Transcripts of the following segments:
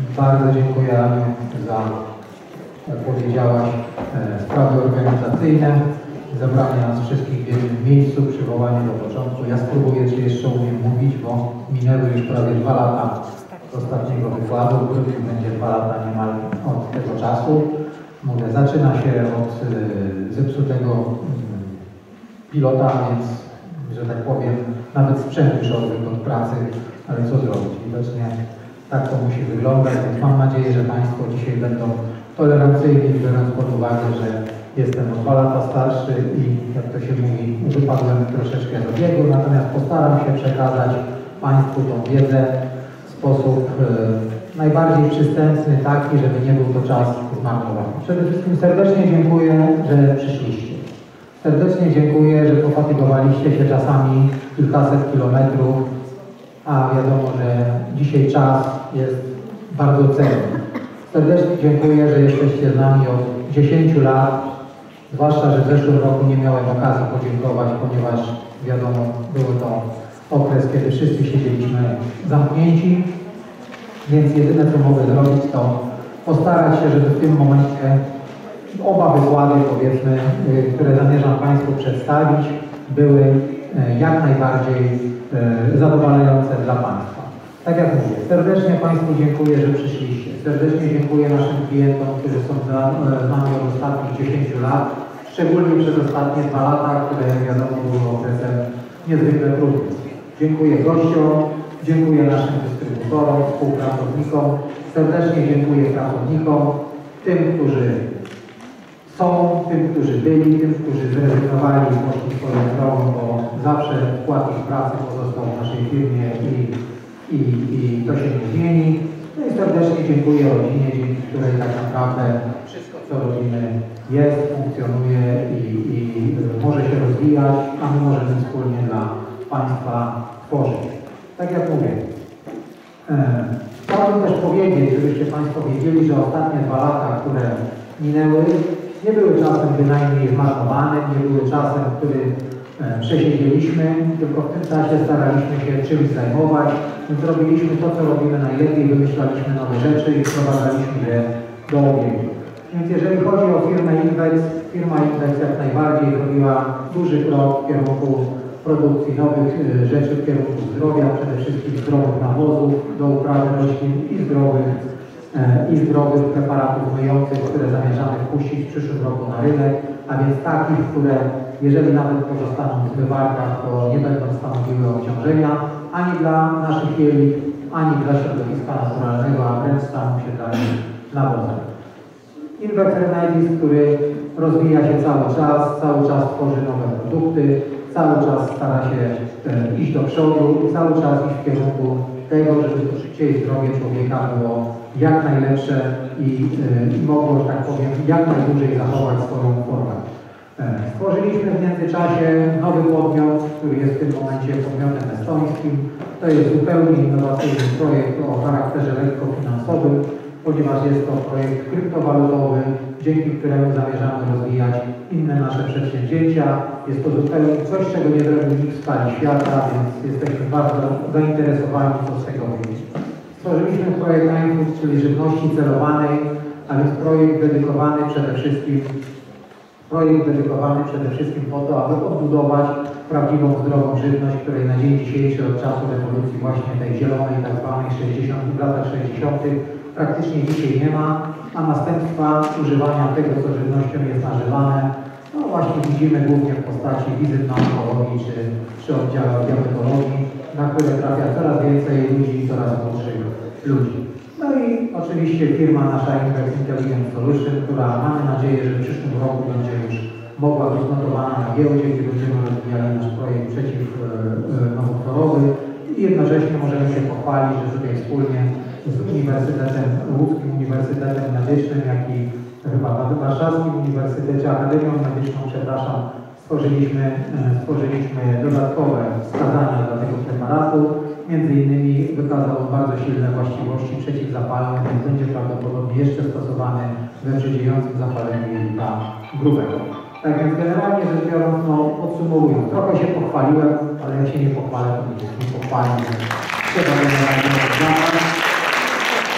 Bardzo dziękuję Aniu za, jak powiedziałaś, sprawy organizacyjne, zebranie nas wszystkich w jednym miejscu, przywołanie do początku. Ja spróbuję, czy jeszcze umiem mówić, bo minęły już prawie 2 lata z ostatniego wykładu. W grudniu będzie 2 lata niemal od tego czasu. Mówię, zaczyna się od zepsutego pilota, więc, że tak powiem, nawet sprzęt już odwyk od pracy, ale co zrobić? Widocznie tak to musi wyglądać, więc mam nadzieję, że Państwo dzisiaj będą tolerancyjni, biorąc pod uwagę, że jestem o 2 lata starszy i, jak to się mówi, wypadłem troszeczkę do biegu, natomiast postaram się przekazać Państwu tą wiedzę w sposób najbardziej przystępny, taki, żeby nie był to czas zmarnowany. Przede wszystkim serdecznie dziękuję, że przyszliście. Serdecznie dziękuję, że pofatygowaliście się czasami kilkaset kilometrów, a wiadomo, że dzisiaj czas jest bardzo cenny. Serdecznie dziękuję, że jesteście z nami od 10 lat, zwłaszcza, że w zeszłym roku nie miałem okazji podziękować, ponieważ wiadomo, był to okres, kiedy wszyscy siedzieliśmy zamknięci, więc jedyne, co mogę zrobić, to postarać się, żeby w tym momencie oba wykłady, powiedzmy, które zamierzam Państwu przedstawić, były jak najbardziej zadowalające dla Państwa. Tak jak mówię, serdecznie Państwu dziękuję, że przyszliście. Serdecznie dziękuję naszym klientom, którzy są z nami od ostatnich 10 lat, szczególnie przez ostatnie 2 lata, które wiadomo były okresem niezwykle trudnym. Dziękuję gościom, dziękuję naszym dystrybutorom, współpracownikom, serdecznie dziękuję pracownikom, tym, którzy są, tym, którzy byli, tym, którzy zrezygnowali i poszli swoją drogą, bo zawsze wkład ich pracy pozostał w naszej firmie i to się nie zmieni. No i serdecznie dziękuję rodzinie, dzięki której tak naprawdę wszystko, co robimy, jest, funkcjonuje i może się rozwijać, a my możemy wspólnie dla Państwa tworzyć. Tak jak mówię, chciałbym też powiedzieć, żebyście Państwo wiedzieli, że ostatnie 2 lata, które minęły, nie były czasem bynajmniej zmarnowanym, nie były czasem, który przesiedzieliśmy, tylko w tym czasie staraliśmy się czymś zajmować, więc robiliśmy to, co robimy najlepiej, wymyślaliśmy nowe rzeczy i wprowadzaliśmy je do obiegu. Więc jeżeli chodzi o firmę Invex, firma Invex jak najbardziej zrobiła duży krok w kierunku produkcji nowych rzeczy, w kierunku zdrowia, przede wszystkim zdrowych nawozów do uprawy roślin i zdrowych preparatów myjących, które zamierzamy wpuścić w przyszłym roku na rynek, a więc takich, które jeżeli nawet pozostaną w zbywarkach, to nie będą stanowiły obciążenia ani dla naszych jelit, ani dla środowiska naturalnego, a wręcz staną się dla nich nawozem. Invex Remedies, który rozwija się cały czas tworzy nowe produkty, cały czas stara się iść do przodu i cały czas iść w kierunku tego, żeby to życie i zdrowie człowieka było jak najlepsze i mogło, że tak powiem, jak najdłużej zachować swoją formę. Stworzyliśmy w międzyczasie nowy podmiot, który jest w tym momencie podmiotem estońskim. To jest zupełnie innowacyjny projekt o charakterze lekko finansowym, ponieważ jest to projekt kryptowalutowy, dzięki któremu zamierzamy rozwijać inne nasze przedsięwzięcia. Jest to zupełnie coś, czego nie zrobił nikt w skali świata, więc jesteśmy bardzo zainteresowani, co z tego wyjdzie. Stworzyliśmy projekt iFood, czyli żywności celowanej, a więc projekt dedykowany przede wszystkim po to, aby odbudować prawdziwą, zdrową żywność, której na dzień dzisiejszy od czasu rewolucji właśnie tej zielonej, tak zwanej w latach 60. praktycznie dzisiaj nie ma, a następstwa używania tego, co żywnością jest nażywane, no właśnie widzimy głównie w postaci wizyt na onkologii czy oddziałach diabetologii, na które trafia coraz więcej ludzi i coraz młodszych ludzi. No i oczywiście firma nasza Invex Intelligent Solution, która mamy nadzieję, że w przyszłym roku będzie już mogła być notowana na giełdzie, gdzie będziemy rozwijali nasz projekt przeciwnowotworowy i jednocześnie możemy się pochwalić, że tutaj wspólnie z Łódzkim Uniwersytetem Medycznym, jak i chyba Warszawskim Uniwersytecie, Akademią Medyczną, przepraszam, stworzyliśmy dodatkowe wskazania dla tego preparatu. Między innymi wykazał on bardzo silne właściwości przeciwzapalne, więc będzie prawdopodobnie jeszcze stosowany we przedziejącym zapaleniu jelita grubego. Tak więc generalnie rzecz biorąc, no podsumowując, trochę się pochwaliłem, ale jak się nie pochwalę, to nikt nie pochwali. Trzeba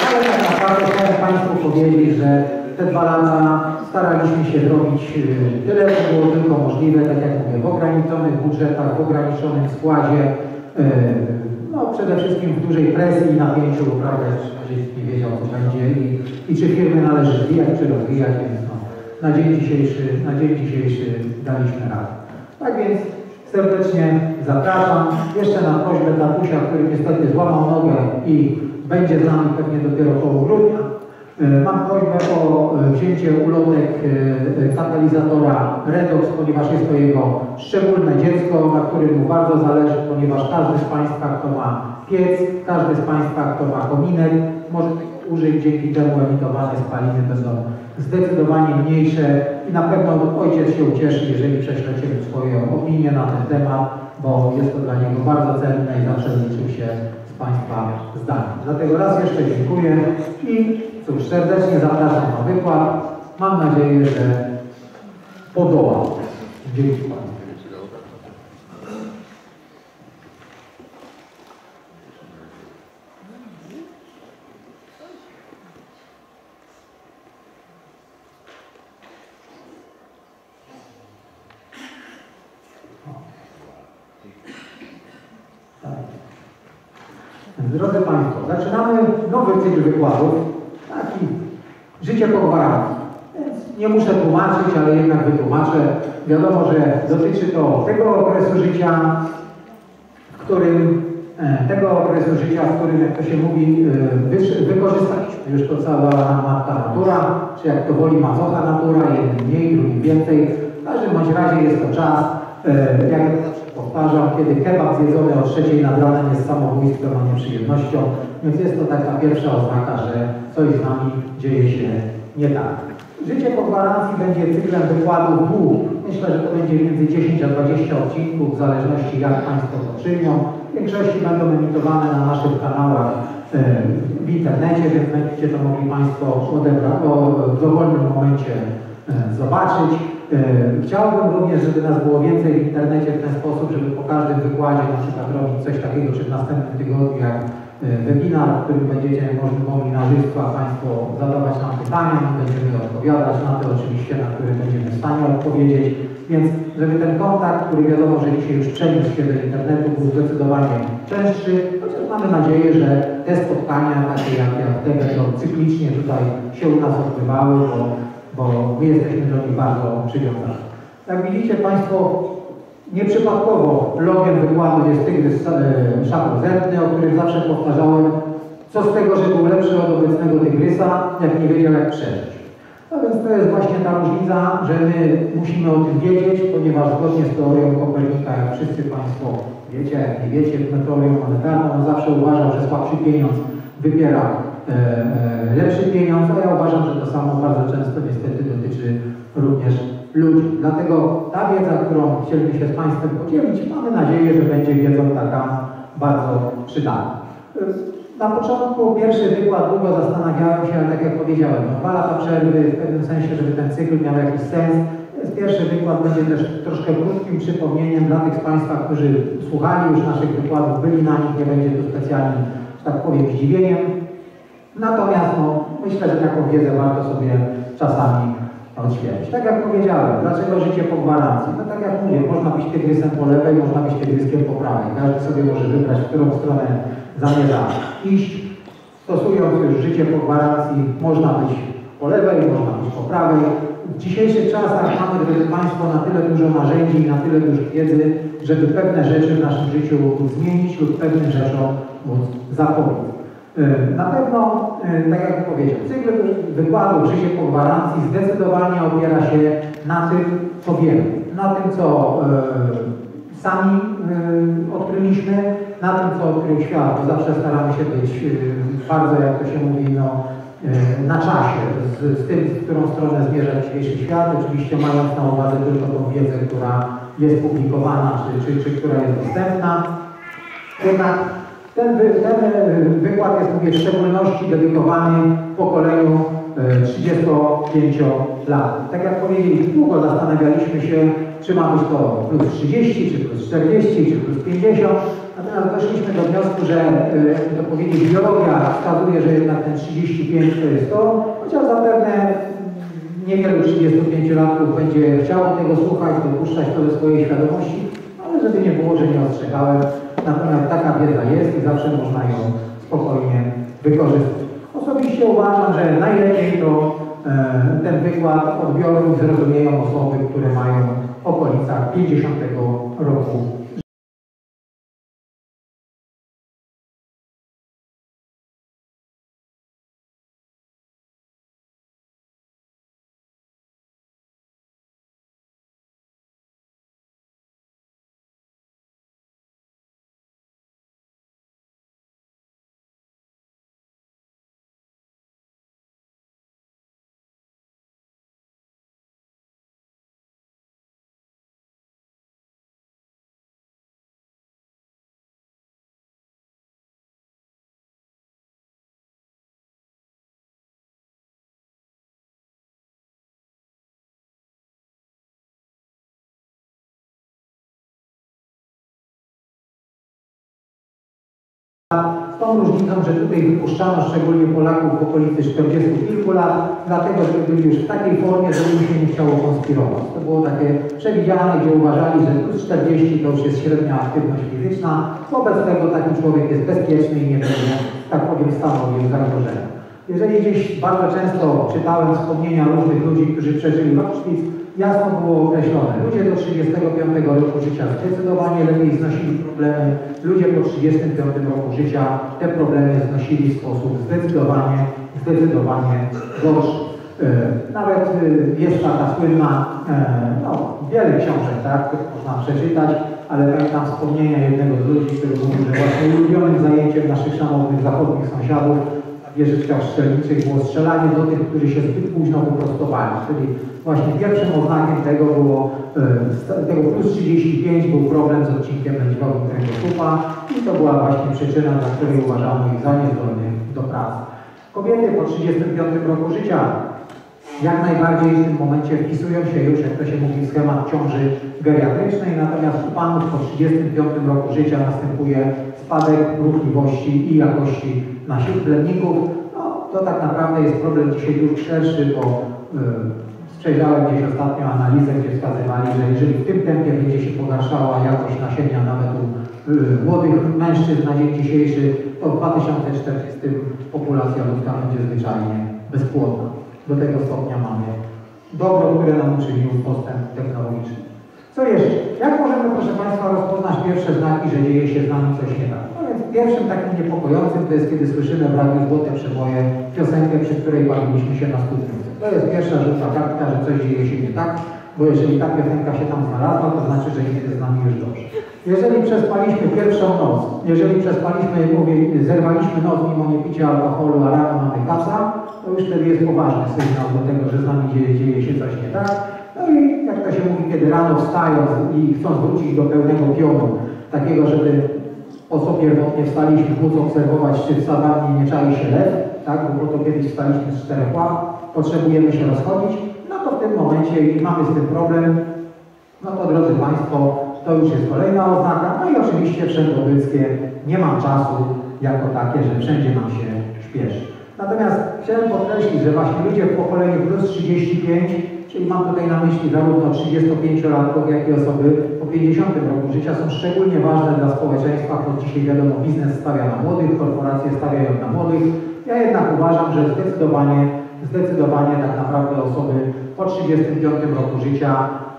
Ale tak naprawdę chciałem Państwu powiedzieć, że te 2 lata staraliśmy się zrobić tyle, co było tylko możliwe, tak jak mówię, w ograniczonych budżetach, w ograniczonym składzie, no przede wszystkim w dużej presji i napięciu, bo prawda, że nie wiedział, co będzie i czy firmy należy zwijać, czy rozwijać, więc no, na dzień dzisiejszy daliśmy radę. Tak więc serdecznie zapraszam. Jeszcze na prośbę tatusia, który niestety złamał nogę i będzie z nami pewnie dopiero koło grudnia. Mam prośbę o wzięcie ulotek katalizatora Redox, ponieważ jest to jego szczególne dziecko, na którym mu bardzo zależy, ponieważ każdy z Państwa, kto ma piec, każdy z Państwa, kto ma kominek, może tego użyć. Dzięki temu emitowane spaliny będą zdecydowanie mniejsze i na pewno ojciec się ucieszy, jeżeli prześlecie swoją opinię na ten temat, bo jest to dla niego bardzo cenne i zawsze liczył się z Państwa zdaniem. Dlatego raz jeszcze dziękuję i cóż, serdecznie zapraszam na wykład. Mam nadzieję, że podoła. Dzięki Państwu. Drodzy Państwo, zaczynamy nowy cykl wykładów, taki życie po gwarancji. Więc nie muszę tłumaczyć, ale jednak wytłumaczę. Wiadomo, że dotyczy to tego okresu życia, w którym, jak to się mówi, wykorzystaliśmy już to cała matka natura, czy jak to woli mazocha natura, jednym mniej, drugim więcej. W każdym bądź razie jest to czas, jak powtarzam, kiedy kebab zjedzony o 3 nad ranem jest samobójstwem, a nie przyjemnością, więc jest to taka pierwsza oznaka, że coś z nami dzieje się nie tak. Życie po gwarancji będzie cyklem wykładów długich. Myślę, że to będzie między 10 a 20 odcinków, w zależności jak Państwo to przyjmą. W większości będą emitowane na naszych kanałach w internecie, więc będziecie to mogli Państwo w dowolnym momencie zobaczyć. Chciałbym również, żeby nas było więcej w internecie w ten sposób, żeby po każdym wykładzie na przykład robić coś takiego, czy w następnym tygodniu jak webinar, w którym będziecie mogli na żywo Państwo zadawać nam pytania, my będziemy odpowiadać na te oczywiście, na które będziemy w stanie odpowiedzieć. Więc żeby ten kontakt, który wiadomo, że dzisiaj już przeniósł się do internetu, był zdecydowanie częstszy, chociaż mamy nadzieję, że te spotkania, takie jak te, będą cyklicznie tutaj się u nas odbywały, bo my jesteśmy do nich bardzo przywiązani. Jak widzicie Państwo, nieprzypadkowo logiem wykładu jest tygrys szapozętny, o którym zawsze powtarzałem, co z tego, że był lepszy od obecnego tygrysa, jak nie wiedział jak przeżyć. No więc to jest właśnie ta różnica, że my musimy o tym wiedzieć, ponieważ zgodnie z teorią Kopernika, jak wszyscy Państwo wiecie, jak nie wiecie, teorią monetarną, on zawsze uważał, że słabszy pieniądz wybiera lepszy pieniądz, a ja uważam, że to samo bardzo często niestety dotyczy również ludzi. Dlatego ta wiedza, którą chcieliśmy się z Państwem podzielić, mamy nadzieję, że będzie wiedzą taka bardzo przydatna. Na początku pierwszy wykład długo zastanawiałem się, ale tak jak powiedziałem, 2 lata przerwy w pewnym sensie, żeby ten cykl miał jakiś sens. Więc pierwszy wykład będzie też troszkę krótkim przypomnieniem dla tych z Państwa, którzy słuchali już naszych wykładów, byli na nich, nie będzie to specjalnym, że tak powiem, zdziwieniem. Natomiast no, myślę, że taką wiedzę warto sobie czasami odświeżyć. Tak jak powiedziałem, dlaczego życie po gwarancji? No tak jak mówię, można być tygrysem po lewej, można być tygryskiem po prawej. Każdy sobie może wybrać, w którą stronę zamierza iść. Stosując już życie po gwarancji, można być po lewej, można być po prawej. W dzisiejszych czasach mamy, drodzy Państwo, na tyle dużo narzędzi i na tyle dużo wiedzy, żeby pewne rzeczy w naszym życiu zmienić lub pewnym rzeczom móc zapobiec. Na pewno, tak jak powiedział, cykl wykładów życie po gwarancji zdecydowanie opiera się na tym, co wiemy, na tym, co sami odkryliśmy, na tym, co odkrył świat, bo zawsze staramy się być bardzo, jak to się mówi, na czasie z tym, w którą stronę zmierza dzisiejszy świat, oczywiście mając na uwadze tylko tą wiedzę, która jest publikowana, czy która jest dostępna. Jednak ten wykład jest, mówię, w szczególności dedykowany pokoleniu 35 lat. Tak jak powiedzieliśmy, długo zastanawialiśmy się, czy ma być to plus 30, czy plus 40, czy plus 50. Natomiast doszliśmy do wniosku, że, jakby to powiedzieć, biologia wskazuje, że jednak ten 35 to jest to, chociaż zapewne niewielu 35-latków będzie chciało tego słuchać, dopuszczać to do swojej świadomości, ale żeby nie było, że nie ostrzegałem, natomiast taka wiedza jest i zawsze można ją spokojnie wykorzystać. Osobiście uważam, że najlepiej to ten wykład odbiorą i zrozumieją osoby, które mają w okolicach 50 roku. Z tą różnicą, że tutaj wypuszczano szczególnie Polaków w okolicy 40 kilku lat, dlatego że byli już w takiej formie, że im się nie chciało konspirować. To było takie przewidziane, gdzie uważali, że plus 40 to już jest średnia aktywność fizyczna, wobec tego taki człowiek jest bezpieczny i nie będzie, tak powiem, stanowił zagrożenia. Jeżeli gdzieś bardzo często czytałem wspomnienia różnych ludzi, którzy przeżyli Auschwitz, jasno było określone. Ludzie do 35 roku życia zdecydowanie lepiej znosili problemy. Ludzie po 35 roku życia te problemy znosili w sposób zdecydowanie gorszy. Nawet jest taka słynna, wiele książek, tak, można przeczytać, ale pamiętam wspomnienia jednego z ludzi, który mówił, że właśnie ulubionym zajęciem naszych szanownych zachodnich sąsiadów w wieżyczkach strzelniczych było strzelanie do tych, którzy się zbyt późno wyprostowali. Czyli właśnie pierwszym oznakiem tego było, tego plus 35 był problem z odcinkiem lędźwiowym kręgosłupa i to była właśnie przyczyna, dla której uważano ich za niezdolnych do pracy. Kobiety po 35 roku życia jak najbardziej w tym momencie wpisują się już, jak to się mówi, w schemat ciąży geriatrycznej, natomiast u panów po 35 roku życia następuje spadek ruchliwości i jakości naszych plemników. No, to tak naprawdę jest problem dzisiaj dużo szerszy, bo przejrzałem gdzieś ostatnio analizę, gdzie wskazywali, że jeżeli w tym tempie będzie się pogarszała jakość nasienia nawet u młodych mężczyzn na dzień dzisiejszy, to w 2040 populacja ludzka będzie zwyczajnie bezpłodna. Do tego stopnia mamy dobro, które nam uczynił postęp technologiczny. Co jeszcze? Jak możemy, proszę Państwa, rozpoznać pierwsze znaki, że dzieje się z nami coś nie tak? No więc pierwszym takim niepokojącym to jest, kiedy słyszymy w radiu Złote Przeboje piosenkę, przy której bawiliśmy się na studniówce. To jest pierwsza żółta kartka, że coś dzieje się nie tak, bo jeżeli ta piosenka się tam znalazła, to znaczy, że nie jest z nami już dobrze. Jeżeli przespaliśmy pierwszą noc, jeżeli przespaliśmy, zerwaliśmy noc mimo niepicia alkoholu, a rano mamy kaca, to już wtedy jest poważny sygnał do tego, że z nami dzieje się coś nie tak. No i jak to się mówi, kiedy rano wstają i chcą wrócić do pełnego pionu, takiego, żeby po co pierwotnie wstaliśmy, móc obserwować, czy w sawannie nie czai się lew, tak, bo to kiedyś wstaliśmy z 4 ław, potrzebujemy się rozchodzić, no to w tym momencie i mamy z tym problem, no to drodzy Państwo, to już jest kolejna oznaka, no i oczywiście wszędobyckie, nie mam czasu jako takie, że wszędzie nam się śpieszy. Natomiast chciałem podkreślić, że właśnie ludzie w pokoleniu plus 35, czyli mam tutaj na myśli zarówno 35-latków, jak i osoby po 50 roku życia, są szczególnie ważne dla społeczeństwa, choć dzisiaj wiadomo, biznes stawia na młodych, korporacje stawiają na młodych. Ja jednak uważam, że zdecydowanie tak naprawdę osoby po 35 roku życia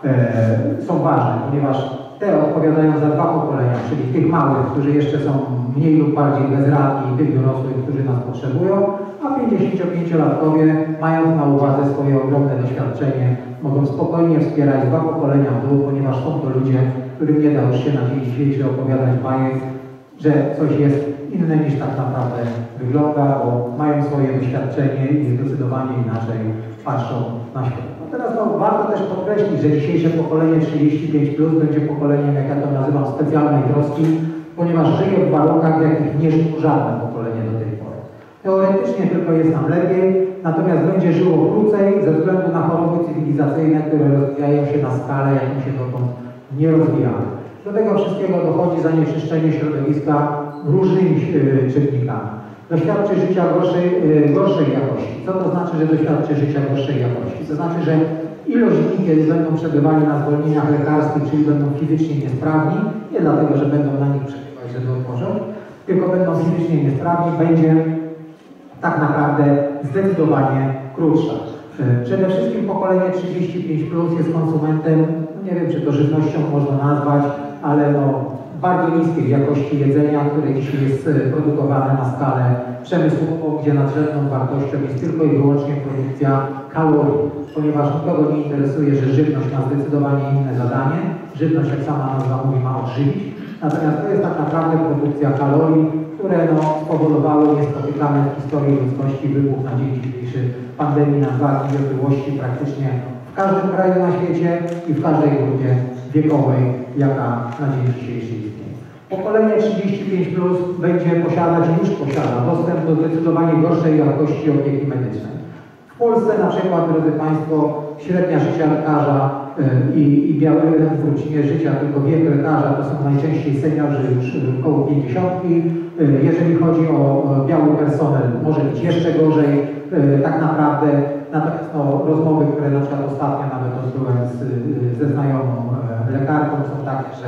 są ważne, ponieważ te odpowiadają za 2 pokolenia, czyli tych małych, którzy jeszcze są mniej lub bardziej bezradni i tych dorosłych, którzy nas potrzebują, a 55-latkowie, mając na uwadze swoje ogromne doświadczenie, mogą spokojnie wspierać 2 pokolenia w dół, ponieważ są to ludzie, którym nie da już się na dzień dzisiejszy opowiadać bajek, że coś jest inne niż tak naprawdę wygląda, bo mają swoje doświadczenie i zdecydowanie inaczej patrzą na świat. Teraz warto też podkreślić, że dzisiejsze pokolenie 35+ będzie pokoleniem, jak ja to nazywam, specjalnej troski, ponieważ żyje w warunkach, w jakich nie żyło żadne pokolenie do tej pory. Teoretycznie tylko jest nam lepiej, natomiast będzie żyło krócej ze względu na choroby cywilizacyjne, które rozwijają się na skalę, jaką się dotąd nie rozwijały. Do tego wszystkiego dochodzi zanieczyszczenie środowiska różnymi czynnikami. Doświadczy życia gorszej jakości. Co to znaczy, że doświadczy życia gorszej jakości? To znaczy, że ilość dni, kiedy będą przebywali na zwolnieniach lekarskich, czyli będą fizycznie niesprawni, nie dlatego, że będą na nich przebywać, żeby odpocząć, tylko będą fizycznie niesprawni, będzie tak naprawdę zdecydowanie krótsza. Przede wszystkim pokolenie 35+ jest konsumentem, nie wiem, czy to żywnością można nazwać, ale no, bardzo niskiej jakości jedzenia, które dzisiaj jest produkowane na skalę przemysłową, gdzie nadrzędną wartością jest tylko i wyłącznie produkcja kalorii, ponieważ nikogo nie interesuje, że żywność ma zdecydowanie inne zadanie. Żywność, jak sama nazwa mówi, ma odżywić. Natomiast to jest tak naprawdę produkcja kalorii, które spowodowały niespotykany w historii ludzkości wybuch na dzień dzisiejszy pandemii nadwagi i otyłości praktycznie w każdym kraju na świecie i w każdej grupie wiekowej, jaka na dzień dzisiejszy istnieje. Pokolenie 35+ będzie posiadać, już posiada dostęp do zdecydowanie gorszej jakości opieki medycznej. W Polsce na przykład, drodzy Państwo, średnia życia lekarza i biały wrócinie życia, tylko wiek lekarza to są najczęściej seniorzy już około 50. Jeżeli chodzi o biały personel, może być jeszcze gorzej tak naprawdę. Natomiast rozmowy, które na przykład ostatnio nawet odbyłem ze znajomą lekarką, są takie, że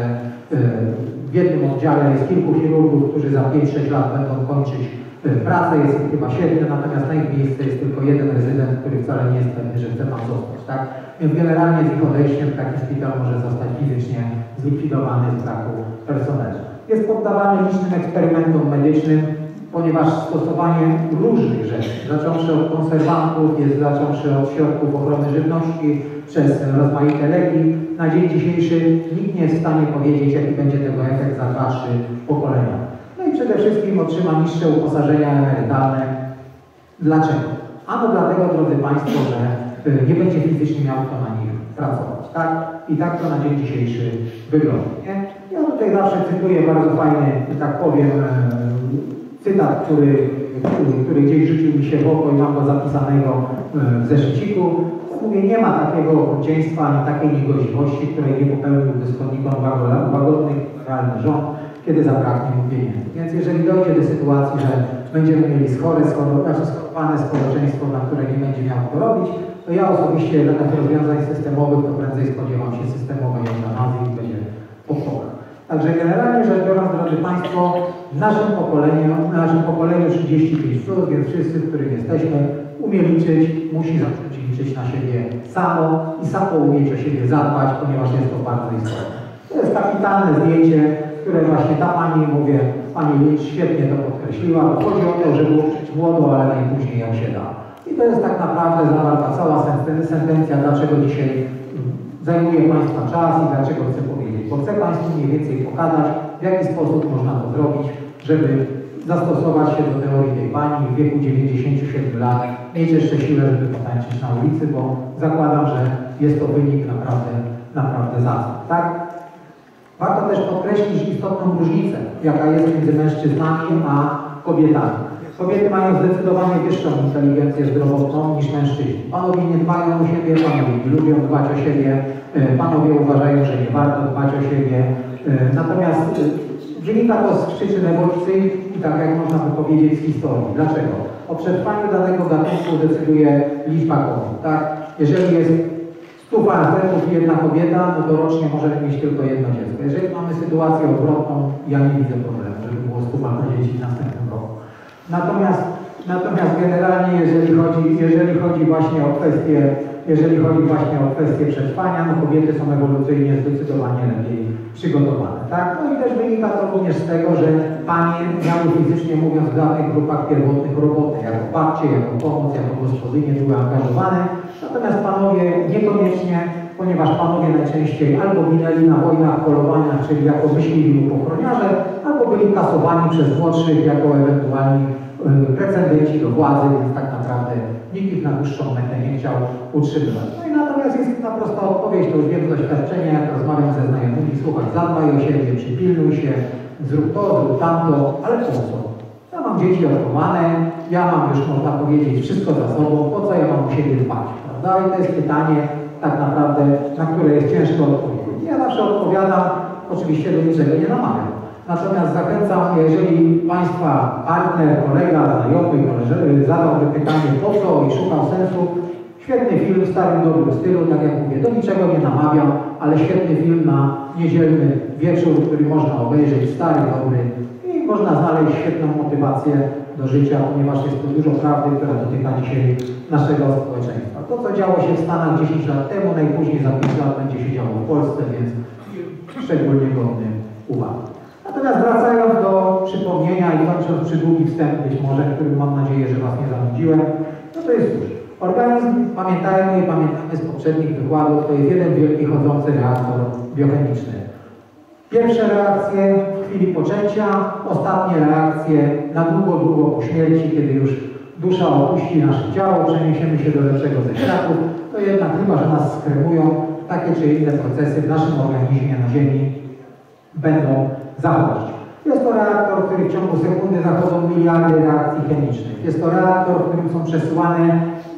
w jednym oddziale jest kilku chirurgów, którzy za 5-6 lat będą kończyć pracę, jest ich chyba 7, natomiast na ich miejsce jest tylko jeden rezydent, który wcale nie jest pewny, że chce tam zostać. Tak? Więc generalnie z ich odejściem taki szpital może zostać fizycznie zlikwidowany z braku personelu. Jest poddawany licznym eksperymentom medycznym, ponieważ stosowanie różnych rzeczy, zacząwszy od konserwantów, zacząwszy od środków ochrony żywności, przez rozmaite leki, na dzień dzisiejszy nikt nie jest w stanie powiedzieć, jaki będzie tego efekt za 2-3 pokolenia. No i przede wszystkim otrzyma niższe uposażenia emerytalne. Dlaczego? Ano dlatego, drodzy Państwo, że nie będzie fizycznie miał kto na nich pracować. Tak? I tak to na dzień dzisiejszy wygląda. Nie? Ja tutaj zawsze cytuję bardzo fajny, że tak powiem, cytat, który gdzieś rzucił mi się w oko i mam go zapisanego w zeszyciku. Mówię, nie ma takiego okrucieństwa ani takiej niegodziwości, której nie popełniłby składnikom łagodnych realny rząd, kiedy zabraknie mu pieniędzy. Więc jeżeli dojdzie do sytuacji, że będziemy mieli schorowane społeczeństwo, na które nie będzie miał to robić, to ja osobiście zamiast rozwiązań systemowych, to prędzej spodziewam się systemowej eutanazji i będzie po pokach. Także generalnie rzecz biorąc, drodzy Państwo, w naszym pokoleniu 35+, więc wszyscy, w którym jesteśmy, umie liczyć, musi zacząć liczyć na siebie samo i samo umieć o siebie zadbać, ponieważ jest to bardzo istotne. To jest kapitalne zdjęcie, które właśnie ta pani, mówię, pani Licz świetnie to podkreśliła. Chodzi o to, żeby uczyć młodo, ale najpóźniej jak się da. I to jest tak naprawdę zawarta cała sentencja, dlaczego dzisiaj zajmuje Państwa czas i dlaczego chcę powiedzieć. Bo chcę Państwu mniej więcej pokazać, w jaki sposób można to zrobić, żeby zastosować się do teorii tej pani w wieku 97 lat, mieć jeszcze siłę, żeby potańczyć na ulicy, bo zakładam, że jest to wynik naprawdę zacny. Tak? Warto też podkreślić istotną różnicę, jaka jest między mężczyznami a kobietami. Kobiety mają zdecydowanie wyższą inteligencję zdrowotną niż mężczyźni. Panowie nie dbają o siebie, panowie nie lubią dbać o siebie, panowie uważają, że nie warto dbać o siebie. Natomiast wynika to z przyczyn ewolucyjnych i tak jak można by powiedzieć z historii. Dlaczego? O przetrwaniu danego gatunku decyduje liczba kobiet. Tak? Jeżeli jest 100 facetów i jedna kobieta, no to rocznie możemy mieć tylko jedno dziecko. Jeżeli mamy sytuację odwrotną, ja nie widzę problemu, żeby było 100 dzieci w następnym roku. Natomiast generalnie, jeżeli chodzi właśnie o kwestię przetrwania, no kobiety są ewolucyjnie zdecydowanie lepiej przygotowane. Tak? No i też wynika to również z tego, że panie miały fizycznie mówiąc w dawnych grupach pierwotnych roboty, jako babcie, jako pomoc, jako gospodynie były angażowane, natomiast panowie niekoniecznie, ponieważ panowie najczęściej albo ginęli na wojnach, polowaniach, czyli jako myśliwi lub ochroniarze, albo byli kasowani przez młodszych jako ewentualni pretendenci do władzy, więc tak naprawdę nikt ich na dłuższą metę nie chciał utrzymywać. No i natomiast jest jedna prosta odpowiedź, to już wiem z doświadczenia, jak rozmawiam ze znajomymi, słuchaj, zadbaj o siebie, przypilnuj się, zrób to, zrób tamto, ale po co? Ja mam dzieci odchowane, ja mam już, można powiedzieć, wszystko za sobą, po co ja mam o siebie dbać, prawda? I to jest pytanie tak naprawdę, na które jest ciężko odpowiedzieć. Ja zawsze odpowiadam, oczywiście do niczego nie namawiam. Natomiast zachęcam, jeżeli Państwa partner, kolega, znajomy, zadałby pytanie po co i szukał sensu, świetny film w starym dobrym stylu, tak jak mówię, do niczego nie namawiam, ale świetny film na niedzielny wieczór, który można obejrzeć, stary, dobry i można znaleźć świetną motywację do życia, ponieważ jest to dużo prawdy, która dotyka dzisiaj naszego społeczeństwa. To, co działo się w Stanach 10 lat temu, najpóźniej za 5 lat będzie się działo w Polsce, więc szczególnie godny uwagi. Natomiast wracając do przypomnienia i kończąc przydługi wstęp być może, którym mam nadzieję, że Was nie zanudziłem, no to jest cóż. Organizm, pamiętajmy i pamiętamy z poprzednich wykładów, to jest jeden wielki chodzący reaktor biochemiczny. Pierwsze reakcje w chwili poczęcia, ostatnie reakcje na długo, długo po śmierci, kiedy już dusza opuści nasze ciało, przeniesiemy się do lepszego ze światów, to jednak chyba, że nas skremują, takie czy inne procesy w naszym organizmie na Ziemi będą zachodzić. Jest to reaktor, w którym w ciągu sekundy zachodzą miliardy reakcji chemicznych. Jest to reaktor, w którym są przesyłane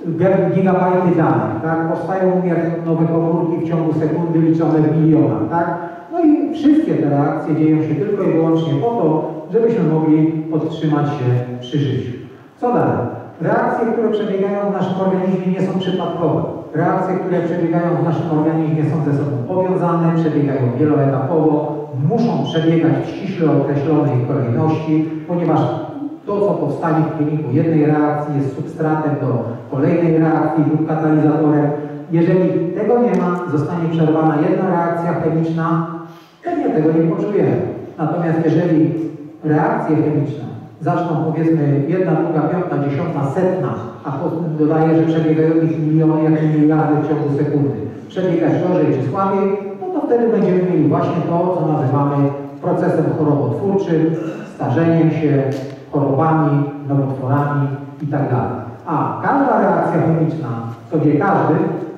gigabajty danych, tak? Powstają nowe komórki w ciągu sekundy liczone w milionach, tak? No i wszystkie te reakcje dzieją się tylko i wyłącznie po to, żebyśmy mogli podtrzymać się przy życiu. Co dalej? Reakcje, które przebiegają w naszym organizmie, nie są przypadkowe. Reakcje, które przebiegają w naszym organizmie, są ze sobą powiązane, przebiegają wieloetapowo, muszą przebiegać w ściśle określonej kolejności, ponieważ to, co powstanie w wyniku jednej reakcji, jest substratem do kolejnej reakcji lub katalizatorem. Jeżeli tego nie ma, zostanie przerwana jedna reakcja chemiczna, pewnie tego nie poczujemy. Natomiast jeżeli reakcje chemiczne zaczną, powiedzmy, 1, 2, 5, 10, 100, a potem dodaję, że przebiegają ich miliony, jak i miliardy w ciągu sekundy, przebiegać gorzej czy słabiej, no to wtedy będziemy mieli właśnie to, co nazywamy procesem chorobotwórczym, starzeniem się, chorobami, nowotworami itd. A każda reakcja chemiczna, co wie każdy,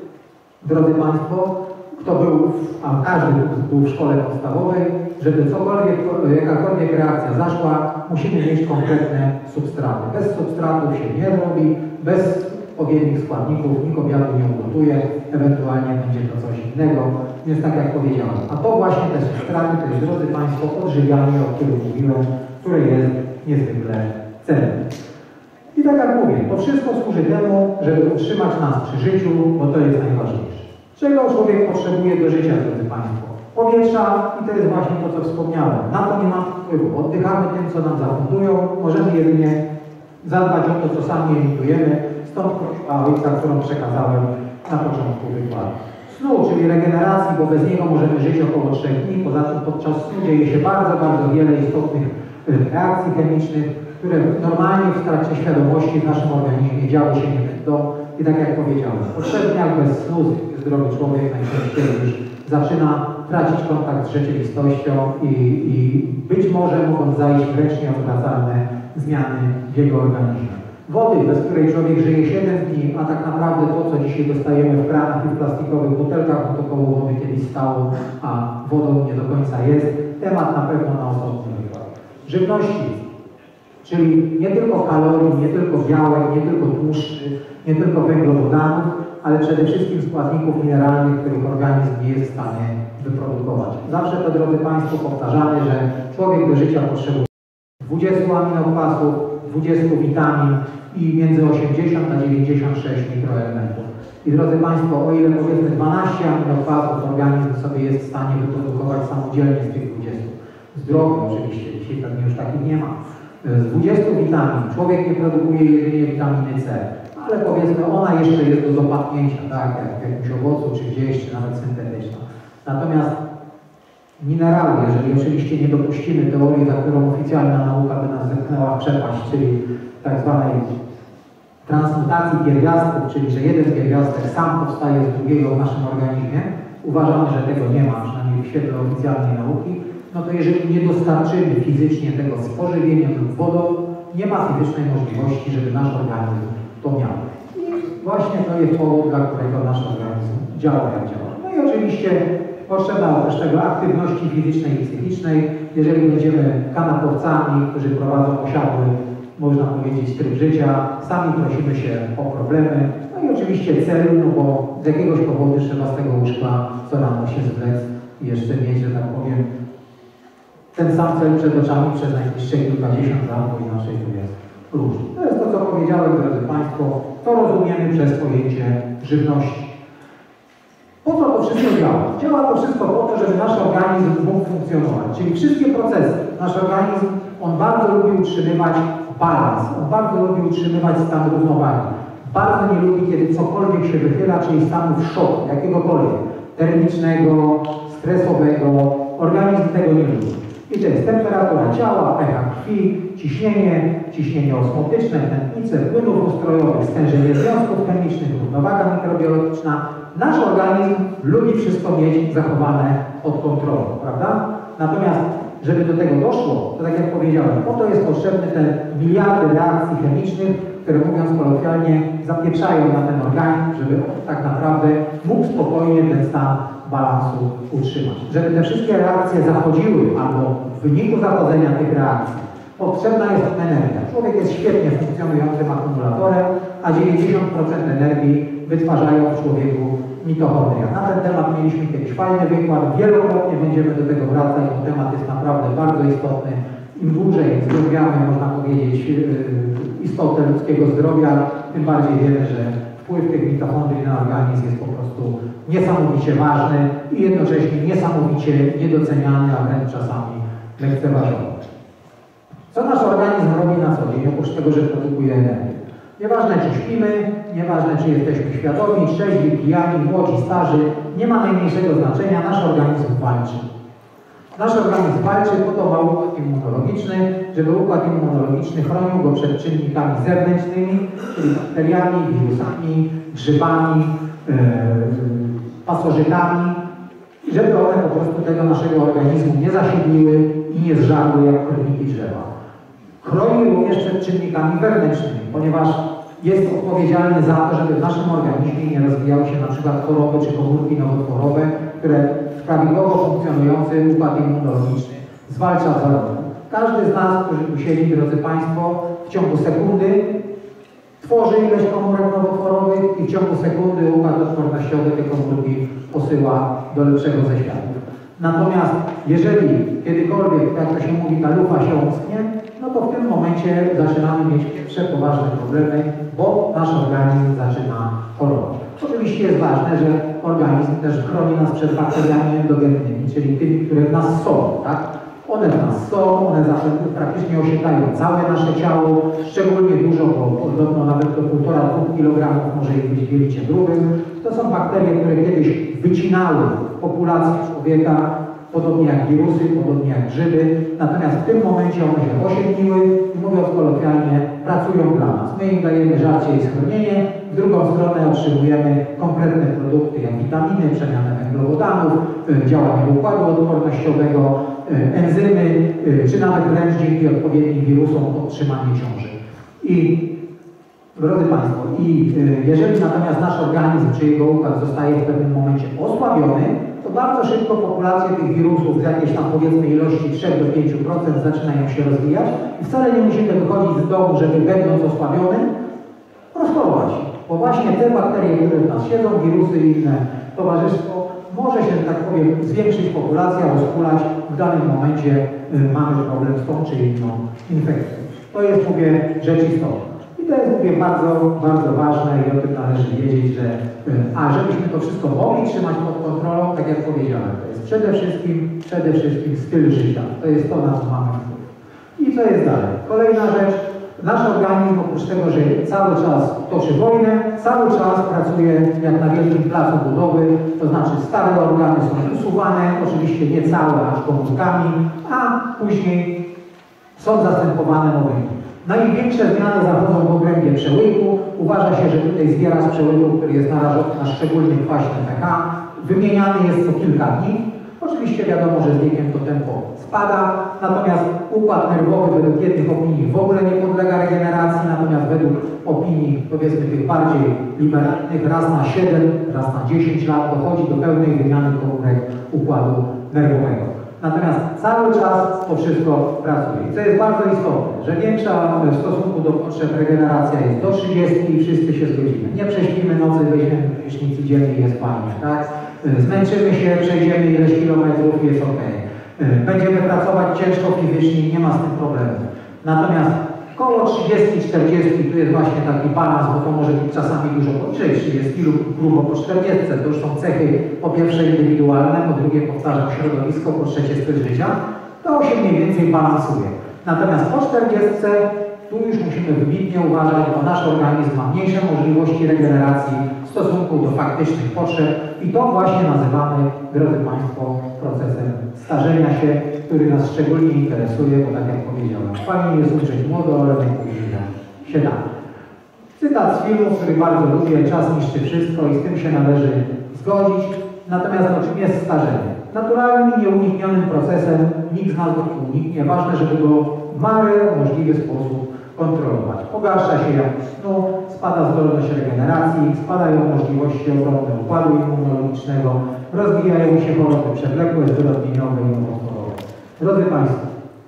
drodzy Państwo, kto był, a każdy był w szkole podstawowej, żeby jakakolwiek reakcja zaszła, musimy mieć konkretne substraty. Bez substratów się nie robi, bez odpowiednich składników nikt obiadu nie ugotuje, ewentualnie będzie to coś innego. Więc tak jak powiedziałem, a to właśnie te substraty, to jest, drodzy Państwo, odżywianie, o którym mówiłem, które jest niezwykle cenne. I tak jak mówię, to wszystko służy temu, żeby utrzymać nas przy życiu, bo to jest najważniejsze. Czego człowiek potrzebuje do życia, drodzy Państwo? Powietrza i to jest właśnie to, co wspomniałem. Na to nie mamy wpływu. Oddychamy tym, co nam zafundują. Możemy jedynie zadbać o to, co sami emitujemy. Stąd prośba ojca, którą przekazałem na początku wykładu. Snu, czyli regeneracji, bo bez niego możemy żyć około 3 dni. Poza tym podczas snu dzieje się bardzo, bardzo wiele istotnych reakcji chemicznych, które normalnie w trakcie świadomości w naszym organizmie działy się nie będą. I tak jak powiedziałem, po 3 dniach bez snu zdrowy człowiek najczęściej już zaczyna tracić kontakt z rzeczywistością i być może mogą zajść wręcz nieodwracalne zmiany w jego organizmie. Wody, bez której człowiek żyje 7 dni, a tak naprawdę to, co dzisiaj dostajemy w kranach i w plastikowych butelkach, no to koło wody kiedyś stało, a wodą nie do końca jest. Temat na pewno na osobny wykład. Żywności, czyli nie tylko kalorii, nie tylko białek, nie tylko tłuszczy, nie tylko węglowodanów, ale przede wszystkim składników mineralnych, których organizm nie jest w stanie wyprodukować. Zawsze to, drodzy Państwo, powtarzamy, że człowiek do życia potrzebuje 20 aminokwasów, 20 witamin i między 80 a 96 mikroelementów. I drodzy Państwo, o ile powiedzmy 12 aminokwasów organizm sobie jest w stanie wyprodukować samodzielnie z tych 20. Zdrowy oczywiście, dzisiaj pewnie już takich nie ma. Z 20 witamin człowiek nie produkuje jedynie witaminy C, ale powiedzmy ona jeszcze jest do dopadnięcia, tak, jak w jakimś owocu, czy gdzieś, czy nawet syntetyczna. Natomiast minerały, jeżeli oczywiście nie dopuścimy teorii, za którą oficjalna nauka by nas zepchnęła w przepaść, czyli tak zwanej transmutacji pierwiastków, czyli że jeden pierwiastek sam powstaje z drugiego w naszym organizmie, uważamy, że tego nie ma, przynajmniej w świetle oficjalnej nauki, no to jeżeli nie dostarczymy fizycznie tego z pożywieniem lub wodą, nie ma fizycznej możliwości, żeby nasz organizm to miał. I właśnie to jest powód, dla którego nasz organizm działa jak działa. No i oczywiście potrzeba oprócz tego aktywności fizycznej i psychicznej. Jeżeli będziemy kanapowcami, którzy prowadzą osiadły, można powiedzieć, tryb życia, sami prosimy się o problemy. No i oczywiście cel, no bo z jakiegoś powodu trzeba z tego łóżka co rano się zwlec i jeszcze mieć, że tak powiem, ten sam cel przed oczami przez najbliższe kilkadziesiąt lat, bo inaczej to jest różnie. To jest to, co powiedziałem, drodzy Państwo, to rozumiemy przez pojęcie żywności. Po co to wszystko działa? Działa to wszystko po to, żeby nasz organizm mógł funkcjonować. Czyli wszystkie procesy, nasz organizm, on bardzo lubi utrzymywać balans, on bardzo lubi utrzymywać stan równowagi. Bardzo nie lubi, kiedy cokolwiek się wychyla, czyli stanów szoku, jakiegokolwiek, termicznego, stresowego. Organizm tego nie lubi. I to jest temperatura ciała, pH krwi, ciśnienie osmotyczne, tętnice, płynów ustrojowych, stężenie związków chemicznych, równowaga mikrobiologiczna. Nasz organizm lubi wszystko mieć zachowane pod kontrolą, prawda? Natomiast, żeby do tego doszło, to tak jak powiedziałem, po to jest potrzebny te miliardy reakcji chemicznych, które mówiąc kolokwialnie zapieprzają na ten organizm, żeby tak naprawdę mógł spokojnie ten stan balansu utrzymać. Żeby te wszystkie reakcje zachodziły, albo w wyniku zachodzenia tych reakcji potrzebna jest energia. Człowiek jest świetnie funkcjonującym akumulatorem, a 90% energii wytwarzają w człowieku mitochondria. Na ten temat mieliśmy kiedyś fajny wykład, wielokrotnie będziemy do tego wracać, bo temat jest naprawdę bardzo istotny. Im dłużej zgłębiamy, można powiedzieć, istotę ludzkiego zdrowia, tym bardziej wiemy, że wpływ tych mitochondrii na organizm jest po prostu niesamowicie ważny i jednocześnie niesamowicie niedoceniany, a wręcz czasami lekceważony. Co nasz organizm robi na co dzień, oprócz tego, że produkuje energię? Nieważne, czy śpimy, nieważne, czy jesteśmy świadomi, trzeźwi, pijani, młodzi, starzy, nie ma najmniejszego znaczenia, nasz organizm walczy. Nasz organizm walczy, po to ma układ immunologiczny, żeby układ immunologiczny chronił go przed czynnikami zewnętrznymi, czyli bakteriami, wirusami, grzybami, pasożytami, i żeby one po prostu tego naszego organizmu nie zasiedliły i nie zżarły jak korniki drzewa. Chroni również przed czynnikami wewnętrznymi, ponieważ jest odpowiedzialny za to, żeby w naszym organizmie nie rozwijały się na przykład choroby czy komórki nowotworowe, które prawidłowo funkcjonujący układ immunologiczny zwalcza zarówno. Każdy z nas, którzy tu siedzi, drodzy Państwo, w ciągu sekundy tworzy ileś komórek nowotworowych i w ciągu sekundy układ odpornościowy te komórki posyła do lepszego ze światów. Natomiast jeżeli kiedykolwiek, jak to się mówi, ta lufa się omsknie, no to w tym momencie zaczynamy mieć pierwsze poważne problemy, bo nasz organizm zaczyna chorować. Oczywiście jest ważne, że organizm też chroni nas przed bakteriami endogennymi, czyli tymi, które w nas są, tak? One w nas są, one praktycznie osiedlają całe nasze ciało, szczególnie dużo, bo podobno nawet do 1,5–2 kg może ich być w jelicie grubym. To są bakterie, które kiedyś wycinały populację człowieka, podobnie jak wirusy, podobnie jak grzyby. Natomiast w tym momencie one się osiedliły i mówiąc kolokwialnie, pracują dla nas. My im dajemy żarcie i schronienie, w drugą stronę otrzymujemy konkretne produkty jak witaminy, przemianę węglowodanów, działanie układu odpornościowego, enzymy, czy nawet wręcz dzięki odpowiednim wirusom podtrzymanie ciąży. I drodzy Państwo, jeżeli natomiast nasz organizm czy jego układ zostaje w pewnym momencie osłabiony, to bardzo szybko populacje tych wirusów z jakiejś tam powiedzmy ilości 3–5% zaczynają się rozwijać i wcale nie musimy wychodzić z domu, żeby będąc osłabionym rozchorować. Bo właśnie te bakterie, które w nas siedzą, wirusy i inne towarzystwo, może się, tak powiem, zwiększyć populacja, rozkulać. W danym momencie mamy problem z tą czy inną infekcją. To jest, mówię, rzecz istotna. I to jest, mówię, bardzo, bardzo ważne i o tym należy wiedzieć, że żebyśmy to wszystko mogli trzymać pod kontrolą, tak jak powiedziałem, to jest przede wszystkim styl życia. To jest to, na co mamy wpływ. I co jest dalej? Kolejna rzecz. Nasz organizm, oprócz tego, że cały czas toczy wojnę, cały czas pracuje jak na wielkim placu budowy, to znaczy stare organy są usuwane, oczywiście nie całe, aż komórkami, a później są zastępowane nowymi. Największe zmiany zachodzą w obrębie przełyku. Uważa się, że tutaj zbiera z przełyku, który jest narażony na szczególnie kwaśne pH, wymieniany jest co kilka dni. Oczywiście wiadomo, że z wiekiem to tempo spada, natomiast układ nerwowy według jednych opinii w ogóle nie podlega regeneracji, natomiast według opinii, powiedzmy, tych bardziej liberalnych, raz na 7, raz na 10 lat dochodzi do pełnej wymiany komórek układu nerwowego. Natomiast cały czas to wszystko pracuje. I co jest bardzo istotne, że większa w stosunku do potrzeb regeneracja jest do 30 i wszyscy się zgodzimy. Nie prześpimy nocy, weźmiemy prysznic i dziennie jest fajnie, tak? Zmęczymy się, przejdziemy ileś kilometrów i jest ok. Będziemy pracować ciężko fizycznie, nie ma z tym problemu. Natomiast koło 30-40 tu jest właśnie taki balans, bo to może być czasami dużo poniżej 30 lub grubo po 40. To już są cechy po pierwsze indywidualne, po drugie powtarzam środowisko, po trzecie styl życia. To się mniej więcej balansuje. Natomiast po 40 tu już musimy wybitnie uważać, bo nasz organizm ma mniejsze możliwości regeneracji w stosunku do faktycznych potrzeb i to właśnie nazywamy, drodzy Państwo, procesem starzenia się, który nas szczególnie interesuje, bo tak jak powiedziałem, fajnie jest umrzeć młodo, ale najpóźniej się da. Cytat z filmu, który bardzo lubię, czas niszczy wszystko i z tym się należy zgodzić. Natomiast o czym jest starzenie? Naturalnym i nieuniknionym procesem, nikt z nas go nie uniknie, ważne, żeby go w miarę możliwy sposób kontrolować. Pogarsza się jakość snu, spada zdolność regeneracji, spadają możliwości obrony układu immunologicznego, rozwijają się choroby przewlekłe, zwyrodnieniowe i nowotworowe. Drodzy Państwo,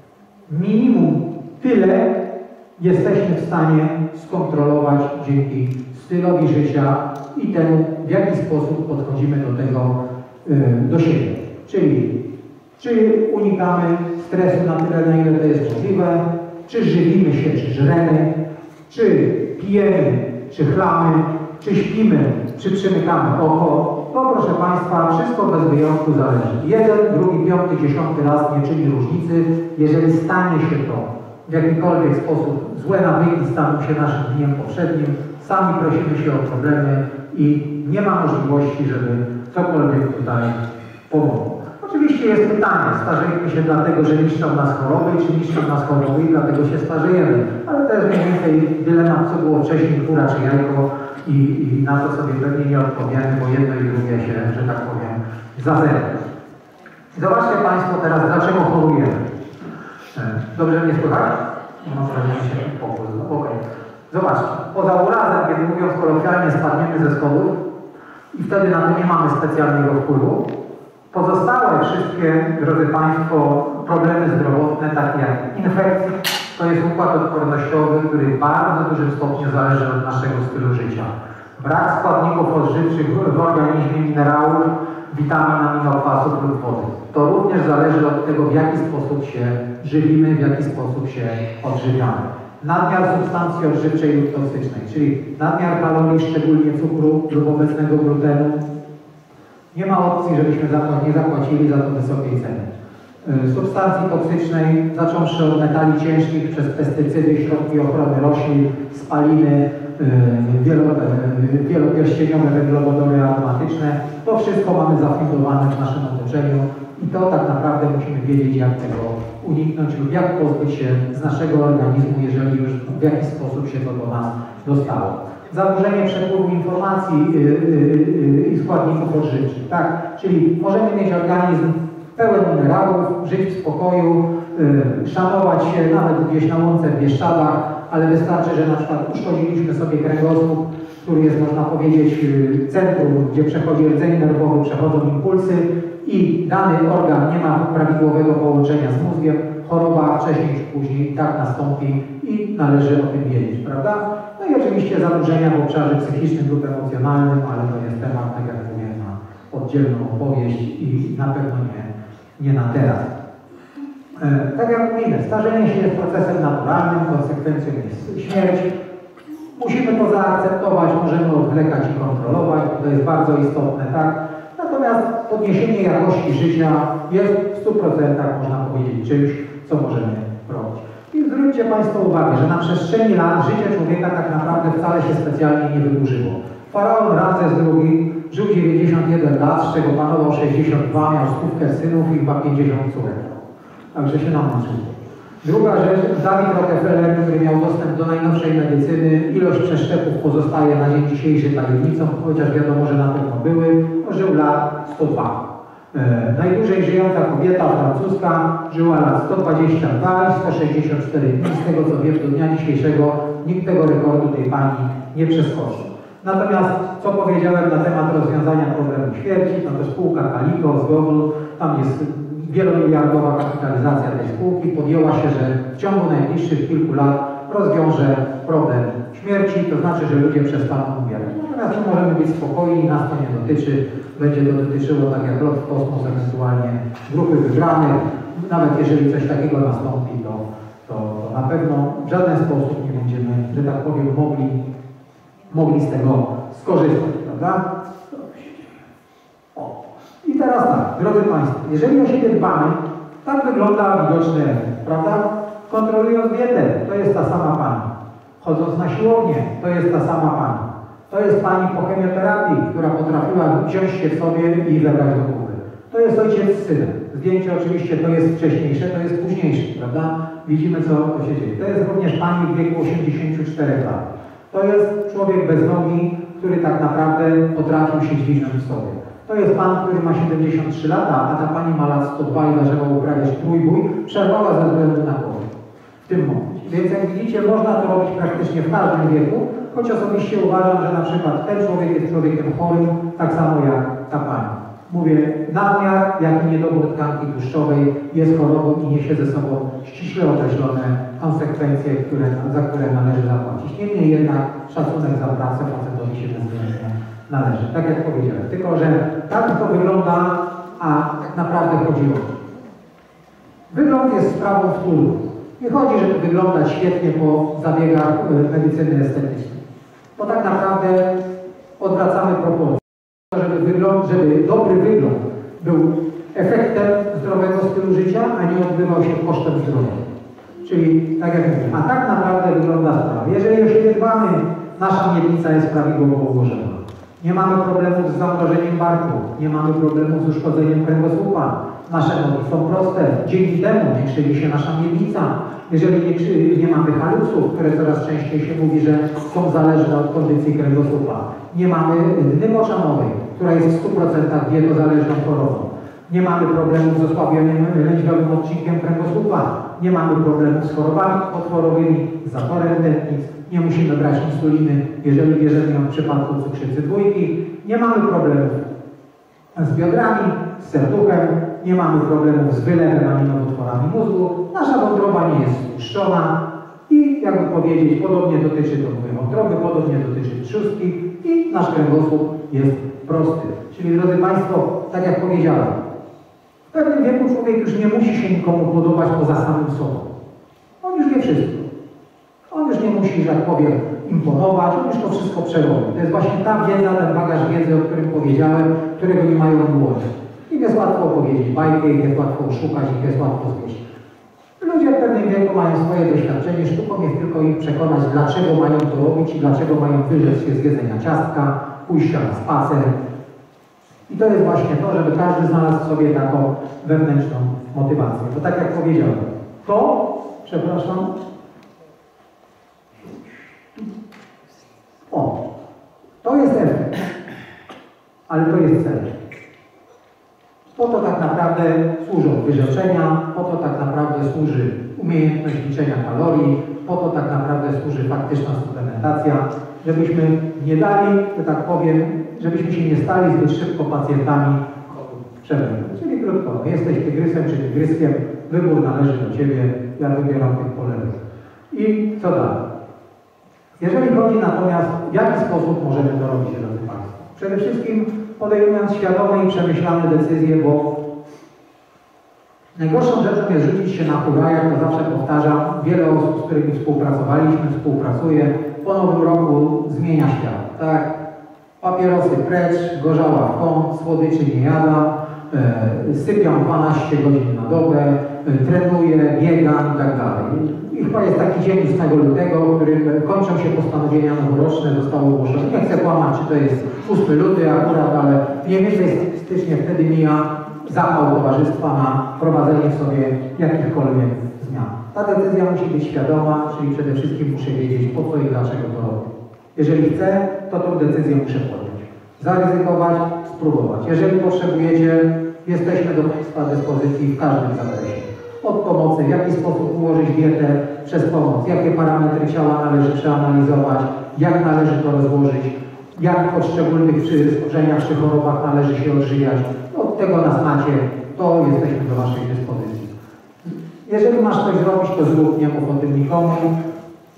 minimum tyle jesteśmy w stanie skontrolować dzięki stylowi życia i temu, w jaki sposób podchodzimy do tego do siebie. Czyli czy unikamy stresu na tyle, na ile to jest możliwe, czy żywimy się, czy żremy, czy pijemy, czy chlamy, czy śpimy, czy przymykamy oko. To, proszę Państwa, wszystko bez wyjątku zależy. Jeden, drugi, piąty, 10 raz nie czyni różnicy. Jeżeli stanie się to w jakikolwiek sposób, złe nawyki staną się naszym dniem powszednim, sami prosimy się o problemy i nie ma możliwości, żeby cokolwiek tutaj pomogło. Oczywiście jest pytanie, starzejemy się dlatego, że niszczą nas choroby, czy niszczą nas choroby i dlatego się starzejemy. Ale to jest mniej więcej dylemat, co było wcześniej, kura czy jajko i na to sobie pewnie nie odpowiemy, bo jedno i drugie się, że tak powiem, zazębia. Zobaczcie Państwo teraz, dlaczego chorujemy. Dobrze mnie słychać? Mam wrażenie, że się pokój. Okay. Zobaczcie, poza urazem, kiedy mówiąc kolokwialnie, spadniemy ze schodów i wtedy na to nie mamy specjalnego wpływu. Pozostałe wszystkie, drodzy Państwo, problemy zdrowotne, takie jak infekcje, to jest układ odpornościowy, który w bardzo dużym stopniu zależy od naszego stylu życia. Brak składników odżywczych w organizmie, minerałów, witamin, aminokwasów lub wody. To również zależy od tego, w jaki sposób się żywimy, w jaki sposób się odżywiamy. Nadmiar substancji odżywczej lub toksycznej, czyli nadmiar kalorii, szczególnie cukru lub obecnego glutenu. Nie ma opcji, żebyśmy nie zapłacili za to wysokiej ceny. Substancji toksycznej, zacząwszy od metali ciężkich, przez pestycydy, środki ochrony roślin, spaliny, wielopierścieniowe węglowodory aromatyczne. To wszystko mamy zafundowane w naszym otoczeniu i to tak naprawdę musimy wiedzieć, jak tego uniknąć lub jak pozbyć się z naszego organizmu, jeżeli już w jakiś sposób się to do nas dostało. Zaburzenie przepływu informacji i składników odżywczych, tak? Czyli możemy mieć organizm pełen minerałów, żyć w spokoju, szanować się nawet gdzieś na łące w Bieszczadach, ale wystarczy, że na przykład uszkodziliśmy sobie kręgosłup, który jest, można powiedzieć, centrum, gdzie przechodzi rdzeń nerwowy, przechodzą impulsy i dany organ nie ma prawidłowego połączenia z mózgiem, choroba wcześniej czy później tak nastąpi i należy o tym wiedzieć, prawda? No i oczywiście zaburzenia w obszarze psychicznym lub emocjonalnym, ale to jest temat, tak jak mówię, na oddzielną opowieść i na pewno nie na teraz. Tak jak mówimy, starzenie się jest procesem naturalnym, konsekwencją jest śmierć. Musimy to zaakceptować, możemy odwlekać i kontrolować, to jest bardzo istotne, tak? Natomiast podniesienie jakości życia jest w 100%, można powiedzieć, czymś, co możemy robić. I zwróćcie Państwo uwagę, że na przestrzeni lat życie człowieka tak naprawdę wcale się specjalnie nie wydłużyło. Faraon Ramzes II żył 91 lat, z czego panował 62, miał 100 synów i chyba 50 córek. Także się namączył. Druga rzecz, David Rockefeller, który miał dostęp do najnowszej medycyny, ilość przeszczepów pozostaje na dzień dzisiejszy tajemnicą, chociaż wiadomo, że na pewno były, żył lat 102. Najdłużej żyjąca kobieta francuska żyła lat 122 i 164 dni, z tego co wiem, do dnia dzisiejszego nikt tego rekordu tej pani nie przeskoczył. Natomiast, co powiedziałem na temat rozwiązania problemu śmierci, no to spółka Calico z Google, tam jest wielomiliardowa kapitalizacja tej spółki, podjęła się, że w ciągu najbliższych kilku lat rozwiąże problem śmierci, to znaczy, że ludzie przestaną umierać. Natomiast my możemy być spokojni, nas to nie dotyczy, będzie to dotyczyło tak jak lot w kosmos, ewentualnie grupy wybranych. Nawet jeżeli coś takiego nastąpi, to na pewno w żaden sposób nie będziemy, że tak powiem, mogli z tego skorzystać, prawda? O. I teraz tak, drodzy Państwo, jeżeli o siebie dbamy, tak wygląda widoczny efekt, prawda? Kontrolując dietę, to jest ta sama pani. Chodząc na siłownię, to jest ta sama pani. To jest pani po chemioterapii, która potrafiła wziąć się w sobie i zebrać do kupy. To jest ojciec z synem. Zdjęcie oczywiście to jest wcześniejsze, to jest późniejsze, prawda? Widzimy, co się dzieje. To jest również pani w wieku 84 lat. To jest człowiek bez nogi, który tak naprawdę potrafił się dźwignąć w sobie. To jest pan, który ma 73 lata, a ta pani ma lat 102 i zaczęła uprawiać trójbój, przerwała ze względu na COVID w tym momencie. Więc jak widzicie, można to robić praktycznie w każdym wieku, choć osobiście uważam, że na przykład ten człowiek jest człowiekiem chorym, tak samo jak ta pani. Mówię, nadmiar, jak i niedobór tkanki tłuszczowej jest chorobą i niesie ze sobą ściśle określone konsekwencje, za które należy zapłacić. Niemniej jednak szacunek za pracę facetowi się bezwzględnie należy. Tak jak powiedziałem. Tylko, że tak to wygląda, a tak naprawdę chodzi o to. Wygląd jest sprawą wtórną. Nie chodzi, żeby wyglądać świetnie po zabiegach medycyny estetycznej. Bo tak naprawdę odwracamy proporcje. Żeby dobry wygląd był efektem zdrowego stylu życia, a nie odbywał się kosztem zdrowia. Czyli, tak jak mówię, a tak naprawdę wygląda sprawa. Jeżeli o siebie dbamy, nasza miednica jest prawidłowo ułożona. Nie mamy problemów z zamrożeniem barku, nie mamy problemów z uszkodzeniem kręgosłupa. Nasze nogi są proste. Dzięki temu nie krzywi się nasza miednica. Jeżeli nie mamy halusów, które coraz częściej się mówi, że są zależne od kondycji kręgosłupa. Nie mamy dny moczanowej, która jest w 100% dietozależną chorobą. Nie mamy problemów z osłabionym lędźwiowym odcinkiem kręgosłupa. Nie mamy problemów z chorobami potworowymi, z zatorem tętnic. Nie musimy brać insuliny, jeżeli bierzemy ją w przypadku cukrzycy dwójki. Nie mamy problemów z biodrami, z serduchem. Nie mamy problemów z wylewem ani nowotworami mózgu. Nasza wątroba nie jest stłuszczona. I jakby powiedzieć, podobnie dotyczy to wątroby, podobnie dotyczy trzustki i nasz kręgosłup jest prosty. Czyli drodzy Państwo, tak jak powiedziałem, w pewnym wieku człowiek już nie musi się nikomu podobać poza samym sobą. On już wie wszystko. On już nie musi, że tak powiem, imponować, on już to wszystko przerobi. To jest właśnie ta wiedza, ten bagaż wiedzy, o którym powiedziałem, którego nie mają młodzi. Im jest łatwo opowiedzieć bajkę, im jest łatwo szukać, im jest łatwo znieść. Ludzie w pewnym wieku mają swoje doświadczenie, sztuką jest tylko ich przekonać, dlaczego mają to robić i dlaczego mają wyrzec się z jedzenia ciastka, pójścia na spacer. I to jest właśnie to, żeby każdy znalazł sobie taką wewnętrzną motywację. Bo tak jak powiedziałem, to jest efekt, ale to jest cel. Po to tak naprawdę służą wyrzeczenia, po to tak naprawdę służy umiejętność liczenia kalorii, po to tak naprawdę służy faktyczna suplementacja, żebyśmy nie dali, że tak powiem, żebyśmy się nie stali zbyt szybko pacjentami przewlekłych. Czyli krótko, jesteś tygrysem czy tygryskiem, wybór należy do Ciebie, ja wybieram tych polewych. I co dalej? Jeżeli chodzi natomiast, w jaki sposób możemy to robić, drodzy Państwo? Przede wszystkim podejmując świadome i przemyślane decyzje, bo najgorszą rzeczą jest rzucić się na hura, jak to zawsze powtarzam. Wiele osób, z którymi współpracuje, po nowym roku zmienia świat. Tak? Papierosy precz, gorzała w kąt, słodyczy nie jada, sypiam 12 godzin na dobę, trenuję, biegam i tak dalej. I chyba jest taki dzień 8 lutego, w którym kończą się postanowienia noworoczne, zostały ogłoszone. Nie chcę kłamać, czy to jest 8 luty akurat, ale mniej więcej statystycznie wtedy mija zapał towarzystwa na prowadzenie w sobie jakichkolwiek zmian. Ta decyzja musi być świadoma, czyli przede wszystkim muszę wiedzieć, po co i dlaczego to robię. Jeżeli chcę, to tą decyzję muszę podjąć. Zaryzykować, spróbować. Jeżeli potrzebujecie, jesteśmy do Państwa dyspozycji w każdym zakresie. Od pomocy, w jaki sposób ułożyć dietę przez pomoc, jakie parametry ciała należy przeanalizować, jak należy to rozłożyć, jak w poszczególnych schorzeniach czy chorobach należy się odżywiać. Od tego nas macie, to jesteśmy do Waszej dyspozycji. Jeżeli masz coś zrobić, to zrób, nie mów o tym nikomu.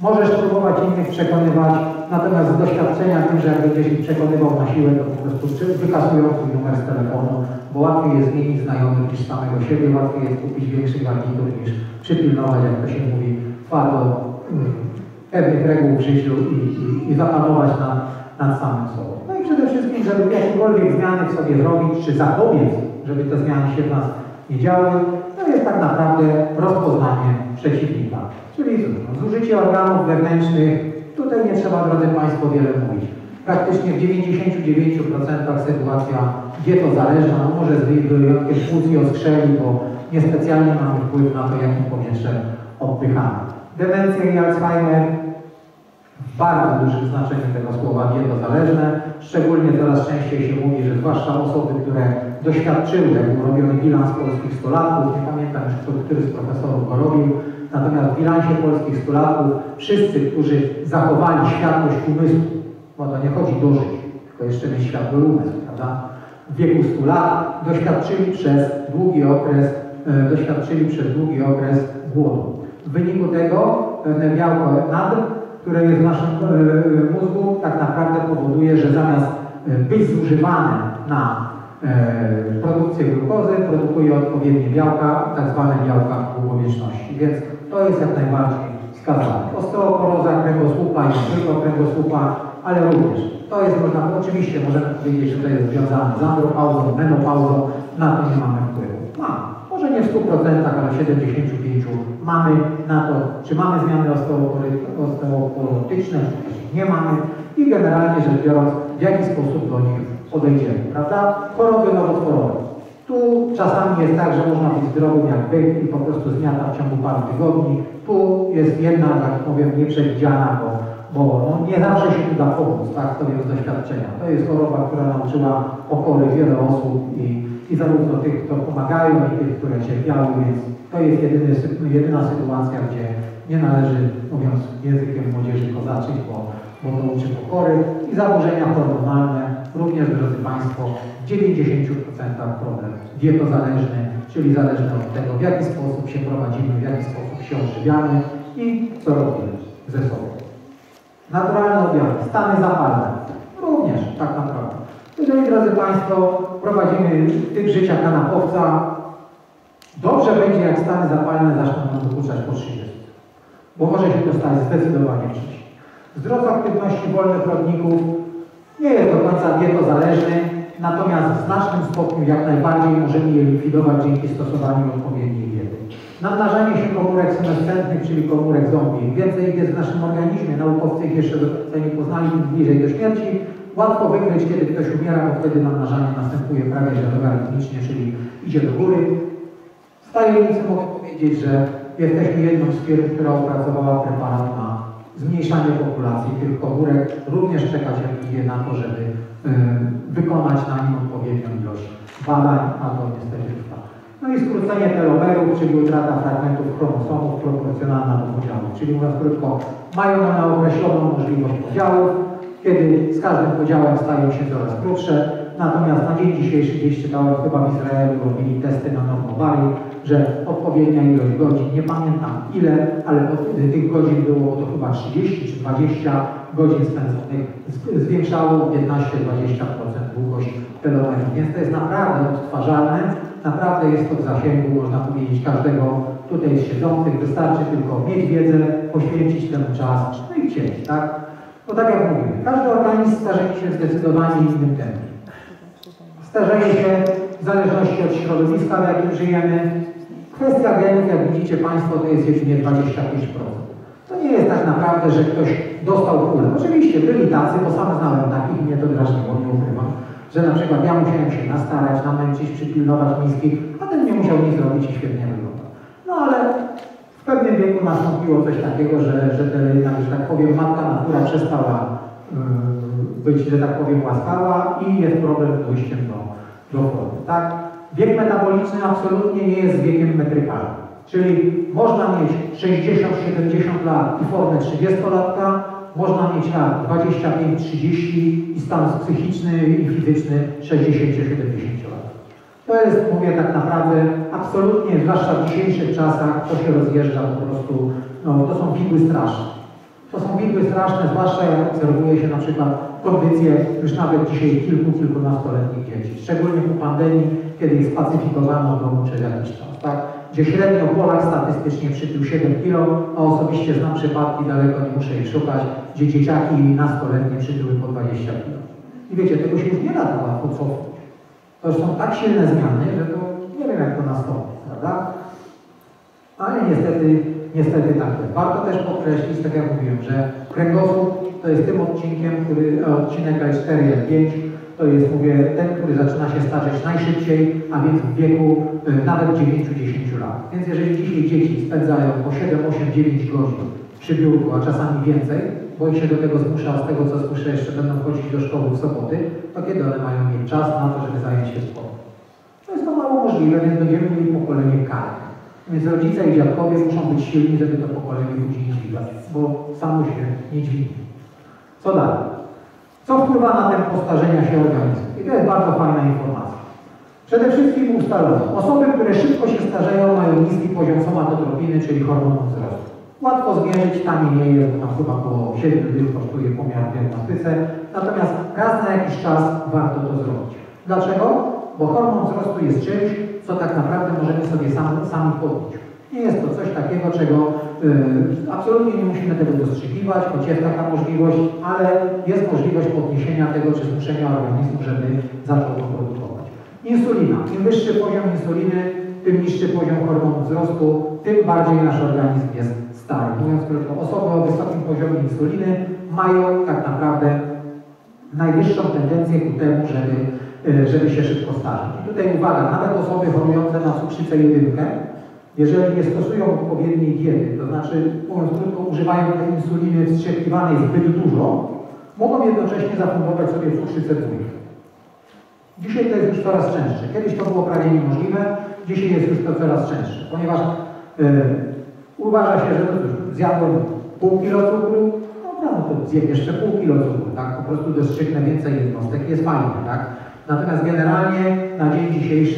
Możesz próbować innych przekonywać, natomiast z doświadczenia wiem, że jak będziesz ich przekonywał na siłę, to po prostu wykasują twój numer z telefonu, bo łatwiej jest zmienić znajomych niż samego siebie, łatwiej jest kupić większy garnitur niż przypilnować, jak to się mówi, twardo pewnych reguł w życiu i zapanować nad samym sobą. No i przede wszystkim, żeby jakiekolwiek zmiany w sobie zrobić, czy zapobiec, żeby te zmiany się w nas nie działy, to jest tak naprawdę rozpoznanie przeciwnika. Czyli zużycie organów wewnętrznych, tutaj nie trzeba, drodzy Państwo, wiele mówić. Praktycznie w 99% sytuacja dietozależna, no może z wyjątkiem płuc i oskrzeli, bo niespecjalnie mamy wpływ na to, jakim powietrzem oddychamy. Demencja i Alzheimer w bardzo dużym znaczeniu tego słowa dietozależne. Szczególnie coraz częściej się mówi, że zwłaszcza osoby, które doświadczyły, jak był robiony bilans polskich stolatków, nie pamiętam już, który z profesorów go robił, natomiast w bilansie polskich stolatków wszyscy, którzy zachowali światłość umysłu, bo to nie chodzi do żyć, tylko jeszcze mieć światły umysł, prawda? W wieku 100 lat doświadczyli przez długi okres głodu. W wyniku tego pewne białko nadr, które jest w naszym mózgu, tak naprawdę powoduje, że zamiast być zużywane na produkcję glukozy, produkuje odpowiednie białka, tak zwane białka długowieczności. Więc to jest jak najbardziej wskazane. Osteoporoza kręgosłupa i nie tylko kręgosłupa, ale również. To jest, oczywiście możemy powiedzieć, że to jest związane z andropauzą, menopauzą, na to nie mamy wpływu. Mamy. Może nie w 100%, ale w 75% mamy na to, czy mamy zmiany osteoporotyczne, czy nie mamy i generalnie rzecz biorąc, w jaki sposób do nich podejdziemy, prawda? Choroby nowotworowe. Tu czasami jest tak, że można być zdrowym jak byk i po prostu zmiata w ciągu paru tygodni. Tu jest jedna, tak powiem, nieprzewidziana, bo no, nie zawsze się tu da pomóc, tak? To jest z doświadczenia. To jest choroba, która nauczyła pokory wiele osób i zarówno tych, kto pomagają, i tych, które cierpiały, więc to jest jedyna sytuacja, gdzie nie należy, mówiąc językiem młodzieży, kozaczyć, bo to uczy pokory i zaburzenia hormonalne, również, drodzy Państwo, w 90% problem dietozależny, czyli zależny od tego, w jaki sposób się prowadzimy, w jaki sposób się odżywiamy i co robimy ze sobą. Naturalne objawy, stany zapalne, również tak naprawdę. Jeżeli, drodzy Państwo, prowadzimy typ życia kanapowca, dobrze będzie, jak stany zapalne zaczną nam dokuczać po 30, bo może się to stać zdecydowanie wcześniej. Wzrost aktywności wolnych rodników nie jest do końca dietozależny, natomiast w znacznym stopniu jak najbardziej możemy je likwidować dzięki stosowaniu odpowiedniej diety. Namnażanie się komórek senescentnych, czyli komórek zombie. Im więcej ich jest w naszym organizmie, naukowcy ich jeszcze do końca nie poznali, tym bliżej do śmierci. Łatwo wykryć, kiedy ktoś umiera, bo wtedy namnażanie następuje prawie że logarytmicznie, czyli idzie do góry. Z tajemnicy mogę powiedzieć, że jesteśmy jedną z firm, która opracowała preparat na zmniejszanie populacji tych komórek. Również czekać jak na to, żeby wykonać na nim odpowiednią ilość badań, a to niestety trwa. No i skrócenie telomerów, czyli utrata fragmentów chromosomów proporcjonalna do podziału. Czyli mówiąc krótko, mają one określoną możliwość podziałów, kiedy z każdym podziałem stają się coraz krótsze. Natomiast na dzień dzisiejszy, gdzieś czytałem, chyba w Izraelu robili testy na normowali, że odpowiednia ilość godzin, nie pamiętam ile, ale tych godzin było to chyba 30 czy 20 godzin spędzonych, zwiększało 15-20% długość telomerów. Więc to jest naprawdę odtwarzalne, naprawdę jest to w zasięgu, można powiedzieć, każdego tutaj z siedzących. Wystarczy tylko mieć wiedzę, poświęcić temu czas, no i chcieć, tak? No tak jak mówimy, każdy organizm starzeje się w zdecydowanie innym tempie. Starzeje się w zależności od środowiska, w jakim żyjemy. Kwestia genów, jak widzicie Państwo, to jest jedynie 25%. To nie jest tak naprawdę, że ktoś dostał kulę. Oczywiście byli tacy, bo sam znałem takich i mnie to drażniło, nie ukrywam, że na przykład ja musiałem się nastarać, namęczyć, przypilnować miskich, a ten nie musiał nic robić i świetnie wyglądał. No ale w pewnym wieku nastąpiło coś takiego, że tak powiem, matka natura przestała być, że tak powiem, łaskawa i jest problem z dojściem do formy. Tak? Wiek metaboliczny absolutnie nie jest wiekiem metrykalnym. Czyli można mieć 60-70 lat i formę 30-latka, można mieć lat 25-30 i stan psychiczny i fizyczny 60-70 lat. To jest, mówię tak naprawdę, absolutnie, zwłaszcza w dzisiejszych czasach, to się rozjeżdża po prostu, no to są figły straszne. są widły straszne, zwłaszcza jak obserwuje się na przykład kondycję już nawet dzisiaj kilkunastoletnich dzieci. Szczególnie po pandemii, kiedy ich spacyfikowano w domu przez jakiś czas, tak? Gdzie średnio Polak statystycznie przytył 7 kg, a osobiście znam przypadki, daleko nie muszę ich szukać, gdzie dzieciaki nastoletnie przytyły po 20 kg. I wiecie, tego się już nie da tak łatwo cofnąć. To już są tak silne zmiany, że to nie wiem jak to nastąpi, prawda? Ale niestety tak jest. Warto też podkreślić, tak jak mówiłem, że kręgosłup to jest tym odcinkiem, odcinek L4, L5, to jest, mówię, ten, który zaczyna się starzeć najszybciej, a więc w wieku nawet 9-10 lat. Więc jeżeli dzisiaj dzieci spędzają po 7, 8, 9 godzin przy biurku, a czasami więcej, bo ich się do tego zmusza, z tego co słyszę, jeszcze będą chodzić do szkoły w soboty, to kiedy one mają mieć czas na to, żeby zająć się sportem? To jest to mało możliwe, więc będziemy mieli pokolenie karne. Więc rodzice i dziadkowie muszą być silni, żeby to pokolenie ludzi nie dźwigać, bo samo się nie dźwignie. Co dalej? Co wpływa na tempo starzenia się organizmu? I to jest bardzo fajna informacja. Przede wszystkim ustalono, osoby, które szybko się starzeją, mają niski poziom somatotropiny, czyli hormonu wzrostu. Łatwo zmierzyć, taniej nie jest, bo tam chyba około 7 dni kosztuje pomiar w diagnostyce. Natomiast raz na jakiś czas warto to zrobić. Dlaczego? Bo hormon wzrostu jest czymś, co tak naprawdę możemy sobie sami podbić. Nie jest to coś takiego, czego absolutnie nie musimy tego dostrzegiwać, choć jest taka możliwość, ale jest możliwość podniesienia tego, czy zmuszenia organizmu, żeby zaczął to produkować. Insulina. Im wyższy poziom insuliny, tym niższy poziom hormonu wzrostu, tym bardziej nasz organizm jest stary. Mówiąc krótko, osoby o wysokim poziomie insuliny mają tak naprawdę najwyższą tendencję ku temu, żeby się szybko starzeć. I tutaj uwaga, nawet osoby chorujące na cukrzycę jedynkę, jeżeli nie stosują odpowiedniej diety, to znaczy, mówiąc krótko, używają tej insuliny wstrzekiwanej zbyt dużo, mogą jednocześnie zafundować sobie cukrzycę dwójkę. Dzisiaj to jest już coraz częstsze. Kiedyś to było prawie niemożliwe, dzisiaj jest już to coraz częstsze, ponieważ uważa się, że zjadłem pół kilo cukru, no to zjem jeszcze pół kilo cukru, tak? Po prostu dostrzygnę więcej jednostek, jest fajnie, tak? Natomiast generalnie na dzień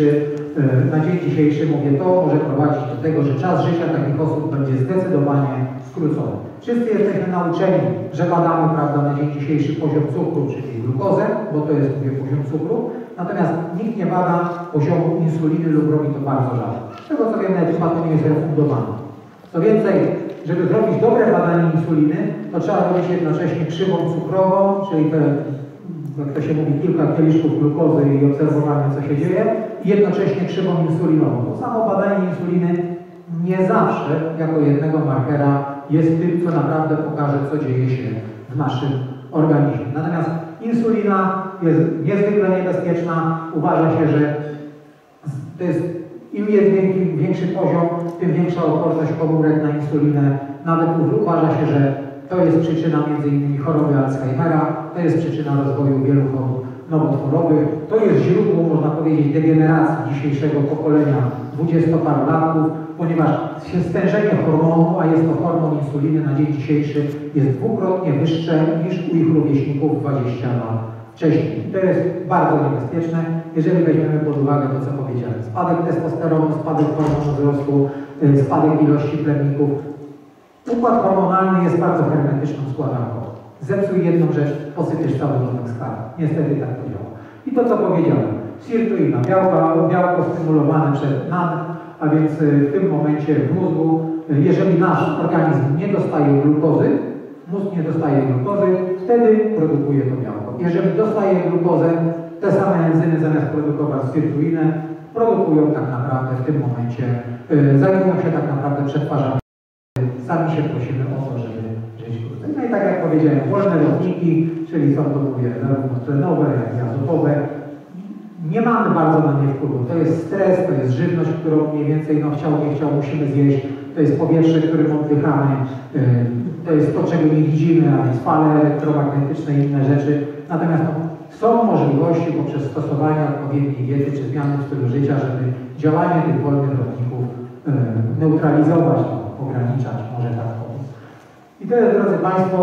dzisiejszy mówię, to może prowadzić do tego, że czas życia takich osób będzie zdecydowanie skrócony. Wszyscy jesteśmy nauczeni, że badamy, prawda, na dzień dzisiejszy poziom cukru, czyli glukozę, bo to jest, mówię, poziom cukru, natomiast nikt nie bada poziomu insuliny lub robi to bardzo rzadko. Z tego co wiem, nawet chyba to nie jest refundowane. Co więcej, żeby zrobić dobre badanie insuliny, to trzeba robić jednocześnie krzywą cukrową, czyli te, jak to się mówi, kilka kieliszków glukozy i obserwowanie, co się dzieje, i jednocześnie krzywą insulinową. To samo badanie insuliny nie zawsze jako jednego markera jest tym, co naprawdę pokaże, co dzieje się w naszym organizmie. Natomiast insulina jest niezwykle niebezpieczna. Uważa się, że to jest, im jest większy poziom, tym większa odporność komórek na insulinę. Nawet uważa się, że to jest przyczyna m.in. choroby Alzheimera, to jest przyczyna rozwoju wielu chorób nowotworowych. To jest źródło, można powiedzieć, degeneracji dzisiejszego pokolenia 20-parolatków, ponieważ stężenie hormonu, a jest to hormon insuliny na dzień dzisiejszy, jest dwukrotnie wyższe niż u ich rówieśników 20 lat wcześniej. To jest bardzo niebezpieczne, jeżeli weźmiemy pod uwagę to, co powiedziałem. Spadek testosteronu, spadek hormonu wzrostu, spadek ilości plemników. Układ hormonalny jest bardzo hermetyczną składanką. Zepsuj jedną rzecz, posypiesz cały domek skarb. Niestety tak to działa. I to, co powiedziałem. Sirtuina, białko stymulowane przez NAD, a więc w tym momencie w mózgu, jeżeli nasz organizm nie dostaje glukozy, mózg nie dostaje glukozy, wtedy produkuje to białko. Jeżeli dostaje glukozę, te same enzymy zamiast produkować sirtuinę, produkują tak naprawdę w tym momencie, zajmują się tak naprawdę przetwarzaniem. Sami się prosimy o to, żeby żyć krócej. No i tak jak powiedziałem, wolne rodniki, czyli są to, mówię, zarówno tlenowe, jak i azotowe. Nie mamy bardzo na nie wpływu. To jest stres, to jest żywność, którą mniej więcej, no chciał, nie chciał, musimy zjeść. To jest powietrze, którym oddychamy. To jest to, czego nie widzimy, a więc fale elektromagnetyczne i inne rzeczy. Natomiast no, są możliwości poprzez stosowanie odpowiedniej diety czy zmiany w stylu życia, żeby działanie tych wolnych rodników neutralizować, ograniczać, może tak powiem. I to jest, drodzy Państwo,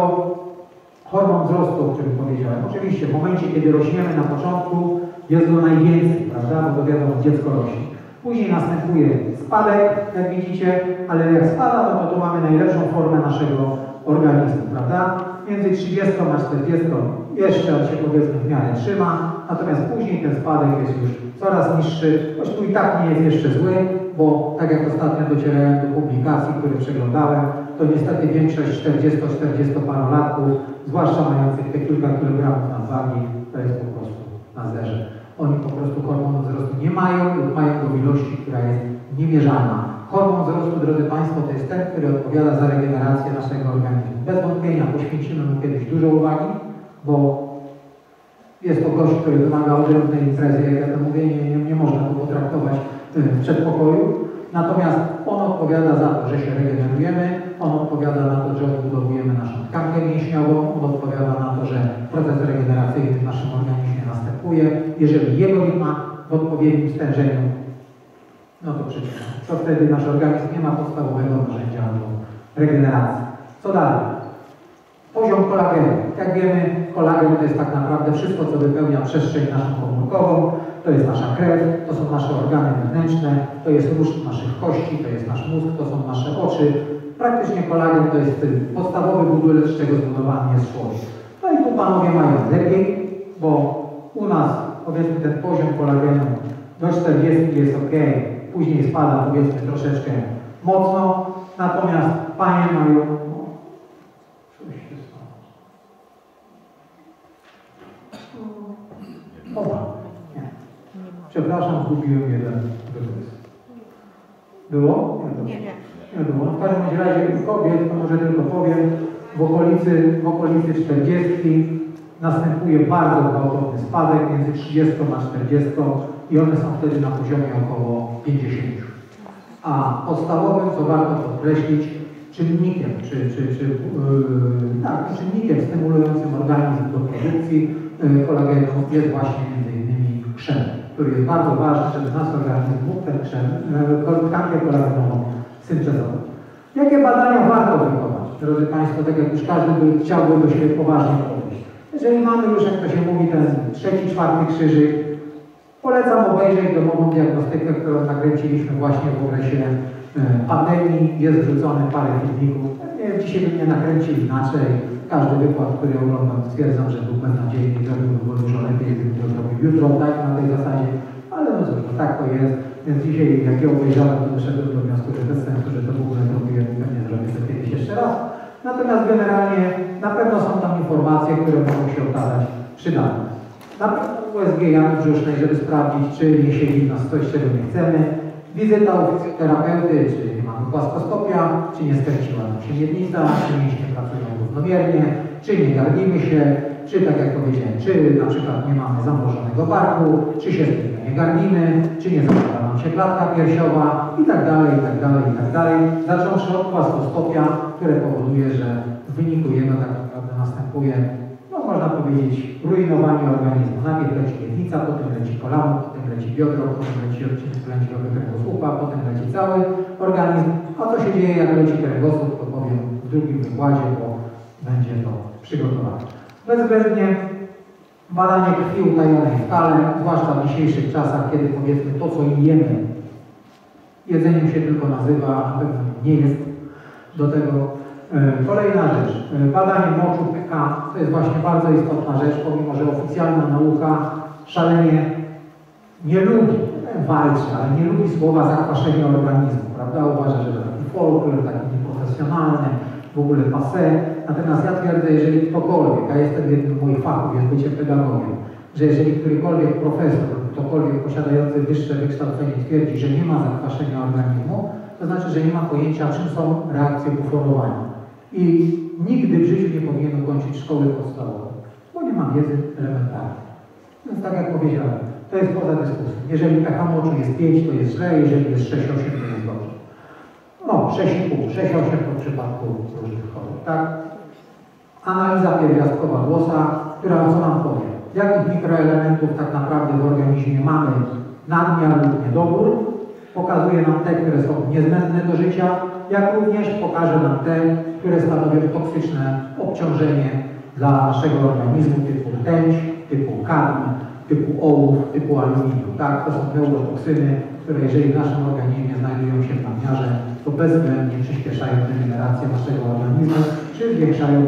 hormon wzrostu, o którym powiedziałem. Oczywiście w momencie, kiedy rośniemy na początku, jest go najwięcej, prawda, bo to wiadomo, dziecko rośnie. Później następuje spadek, jak widzicie, ale jak spada, no to tu mamy najlepszą formę naszego organizmu, prawda? Między 30 a 40 jeszcze on się powiedzmy w miarę trzyma, natomiast później ten spadek jest już coraz niższy, choć tu i tak nie jest jeszcze zły, bo tak jak ostatnio docierałem do publikacji, które przeglądałem, to niestety większość 40-40 parolatków, zwłaszcza mających te kilka kilogramów nadwagi, to jest po prostu na zerze. Oni po prostu hormonu wzrostu nie mają lub mają go w ilości, która jest niemierzalna. Hormon wzrostu, drodzy Państwo, to jest ten, który odpowiada za regenerację naszego organizmu. Bez wątpienia poświęcimy mu kiedyś dużo uwagi, bo jest to gość, który wymaga odrębnej imprezy, jak ja to mówię, nie można go potraktować w przedpokoju. Natomiast on odpowiada za to, że się regenerujemy, on odpowiada na to, że odbudowujemy naszą tkankę mięśniową, on odpowiada na to, że proces regeneracyjny w naszym organizmie następuje. Jeżeli jego nie ma w odpowiednim stężeniu, no to przecież, to wtedy nasz organizm nie ma podstawowego narzędzia do regeneracji. Co dalej? Poziom kolagenu. Jak wiemy, kolagen to jest tak naprawdę wszystko, co wypełnia przestrzeń naszą komórkową. To jest nasza krew, to są nasze organy wewnętrzne, to jest różdż naszych kości, to jest nasz mózg, to są nasze oczy. Praktycznie kolagen to jest podstawowy budulec, z czego zbudowany jest człowiek. No i tu panowie mają lepiej, bo u nas powiedzmy ten poziom kolagenu do 40 jest ok, później spada powiedzmy troszeczkę mocno, natomiast panie mają... Nie. Przepraszam, zgubiłem jeden wyrys. Było? Nie było. W każdym razie kobiet, to może tylko powiem, w okolicy 40 następuje bardzo gwałtowny spadek między 30 a 40 i one są wtedy na poziomie około 50. A podstawowym, co warto podkreślić, czynnikiem, czynnikiem stymulującym organizm do produkcji kolagenu jest właśnie m.in. krzem, który jest bardzo ważny, żeby nasz organizm mógł ten krzem, tkankę kolagenową syntezować. Jakie badania warto wykonać? Drodzy Państwo, tak jak już każdy chciałby do siebie poważnie podejść. Jeżeli mamy już, jak to się mówi, ten 3., 4. krzyżyk, polecam obejrzeć domową diagnostykę, którą nakręciliśmy właśnie w okresie pandemii. Jest wrzucone parę filmików. Dzisiaj bym nie nakręcił inaczej. Każdy wykład, który oglądam, stwierdzam, że był beznadziejny i zrobiłbym go dużo lepiej, gdybym to zrobił jutro, tak, na tej zasadzie. Ale no cóż, no tak to jest. Więc dzisiaj, jak ja obejrzałem, to doszedłem do wniosku, że bez sensu, że to w ogóle zrobiłem i pewnie zrobię to kiedyś jeszcze raz. Natomiast generalnie na pewno są tam informacje, które mogą się okazać przydatne. Na pewno USG jamy brzusznej, żeby sprawdzić, czy nie siedzi w nas coś, czego nie chcemy. Wizyta u fizjoterapeuty, czy nie mamy płaskostopia, czy nie skręciła nam się miednica, czy mięśnie pracują równomiernie, czy nie gardimy się, czy tak jak powiedziałem, czy na przykład nie mamy zamrożonego barku, czy się z tym nie gardimy, czy nie zapada nam się klatka piersiowa i tak dalej, i tak dalej, i tak dalej. Zacząwszy od płaskostopia, które powoduje, że w wyniku jego tak naprawdę następuje, no można powiedzieć, rujnowanie organizmu. Najpierw leci miednica, potem leci kolano, potem leci biodro, potem leci odcinek klęczkowy kręgosłupa, potem leci cały organizm. A co się dzieje, jak leci kręgosłup, to powiem w drugim wykładzie, bo będzie to przygotowane. Bezwzględnie badanie krwi utajonej w kale, zwłaszcza w dzisiejszych czasach, kiedy powiedzmy to, co jemy, jedzeniem się tylko nazywa, a na pewno nie jest do tego. Kolejna rzecz, badanie moczu PK, to jest właśnie bardzo istotna rzecz, pomimo że oficjalna nauka szalenie nie lubi, walczy, ale nie lubi słowa zakwaszenie organizmu, prawda? Uważa, że to taki folklor, taki nieprofesjonalny, w ogóle passé. Natomiast ja twierdzę, jeżeli ktokolwiek, a jestem jednym z moich fachów, jest bycie pedagogiem, że jeżeli którykolwiek profesor, ktokolwiek posiadający wyższe wykształcenie twierdzi, że nie ma zakwaszenia organizmu, to znaczy, że nie ma pojęcia, czym są reakcje buforowania. I nigdy w życiu nie powinien ukończyć szkoły podstawowej, bo nie ma wiedzy elementarnej. Więc tak jak powiedziałem, to jest poza dyskusją. Jeżeli pH moczu jest 5, to jest źle, jeżeli jest 6,8, to jest dobrze. No, 6,5, 6,8 to w przypadku różnych chorób, tak? Analiza pierwiastkowa włosa, która co nam powie, jakich mikroelementów tak naprawdę w organizmie mamy nadmiar lub niedobór. Pokazuje nam te, które są niezbędne do życia, jak również pokaże nam te, które stanowią toksyczne obciążenie dla naszego organizmu typu rtęć, typu kadm, typu ołów, typu aluminium. Tak? To są neurotoksyny, które jeżeli w naszym organizmie znajdują się w nadmiarze, to bezwzględnie przyspieszają degenerację naszego organizmu, czy zwiększają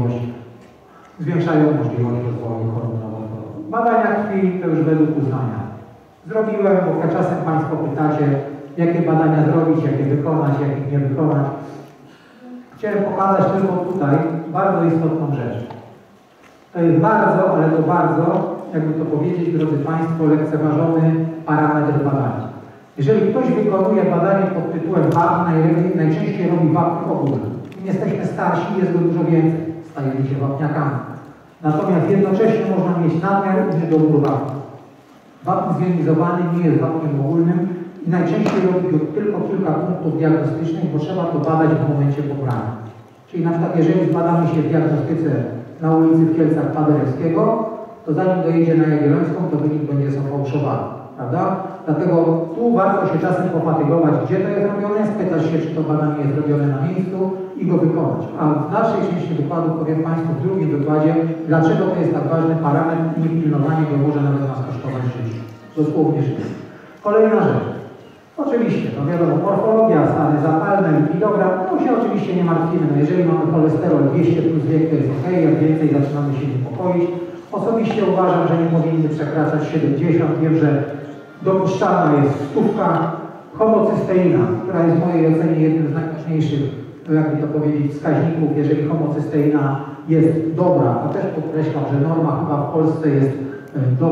możliwość rozwoju chorób nowotworowych. Badania krwi to już według uznania. Zrobiłem, bo czasem Państwo pytacie, jakie badania zrobić, jakie wykonać, jakich nie wykonać. Chciałem pokazać tylko tutaj bardzo istotną rzecz. To jest bardzo, ale to bardzo, jakby to powiedzieć, drodzy Państwo, lekceważony parametr badania. Jeżeli ktoś wykonuje badanie pod tytułem wapń, najczęściej robi wapń ogólny. Im jesteśmy starsi, jest go dużo więcej. Stajemy się wapniakami. Natomiast jednocześnie można mieć nadmiar i niedobór wapnia. Wapń zjonizowany nie jest wapniem ogólnym i najczęściej robi go tylko kilka punktów diagnostycznych, bo trzeba to badać w momencie pobrania. Czyli na przykład jeżeli zbadamy się w diagnostyce na ulicy w Kielcach Paderewskiego, to zanim dojedzie na Jagiellońską, to wynik będzie zafałszowany, prawda? Dlatego tu warto się czasem pofatygować, gdzie to jest robione, spytać się, czy to badanie jest robione na miejscu i go wykonać. A w dalszej części wykładu powiem Państwu w drugim wykładzie, dlaczego to jest tak ważny parametr i niepilnowanie go może nawet nas kosztować życie. Dosłownie życie. Kolejna rzecz. Oczywiście, no wiadomo, morfologia, stany zapalne, lipidogram, no się oczywiście nie martwimy. No jeżeli mamy cholesterol 200 plus wiek, to jest ok, jak więcej zaczynamy się niepokoić. Osobiście uważam, że nie powinny przekraczać 70. Wiem, że dopuszczalna jest 100. Homocysteina, która jest w mojej ocenie jednym z najważniejszych, jakby to powiedzieć, wskaźników. Jeżeli homocysteina jest dobra, to też podkreślam, że norma chyba w Polsce jest do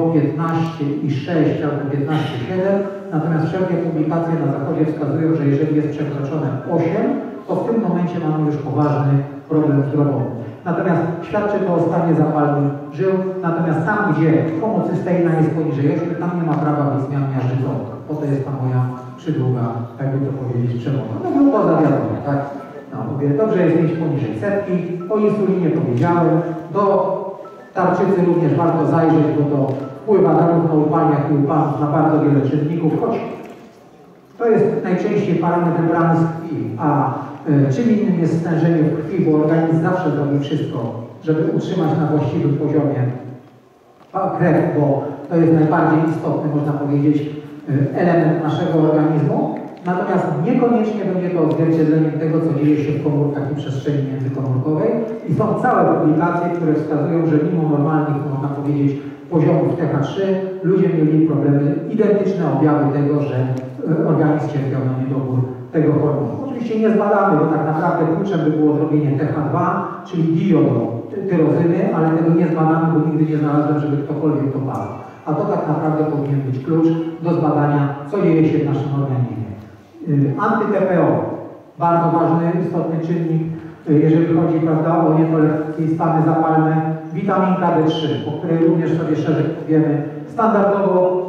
15,6 albo 15,7, natomiast wszelkie publikacje na zachodzie wskazują, że jeżeli jest przekroczone 8, to w tym momencie mamy już poważny problem zdrowotny. Natomiast świadczy to o stanie zapalnym żył, natomiast tam, gdzie homocysteina jest poniżej 8, tam nie ma prawa być zmian miażdżycowych. Po to jest ta moja przydługa, jakby to powiedzieć, przemowa. No glukoza wiadomo, tak? No, mówię, dobrze jest mieć poniżej 100, o insulinie powiedziałem, do tarczycy również warto zajrzeć, bo to wpływa zarówno u pań, jak i u panów na bardzo wiele czynników, choć to jest najczęściej parametr brany z krwi, a czym innym jest stężenie w krwi, bo organizm zawsze zrobi wszystko, żeby utrzymać na właściwym poziomie krew, bo to jest najbardziej istotny, można powiedzieć, element naszego organizmu. Natomiast niekoniecznie będzie to odzwierciedleniem tego, co dzieje się w komórkach i przestrzeni międzykomórkowej. I są całe publikacje, które wskazują, że mimo normalnych, można powiedzieć, poziomów TH3, ludzie mieli problemy, identyczne objawy tego, że organizm cierpiał na niedobór tego hormonu. Oczywiście nie zbadamy, bo tak naprawdę kluczem by było zrobienie TH2, czyli diodotyrozyny, ale tego nie zbadamy, bo nigdy nie znalazłem, żeby ktokolwiek to badał. A to tak naprawdę powinien być klucz do zbadania, co dzieje się w naszym organizmie. Anty-TPO, bardzo ważny, istotny czynnik, jeżeli chodzi, prawda, o niedoległe stany zapalne. Witaminka D3, o której również sobie szerzej powiemy. Standardowo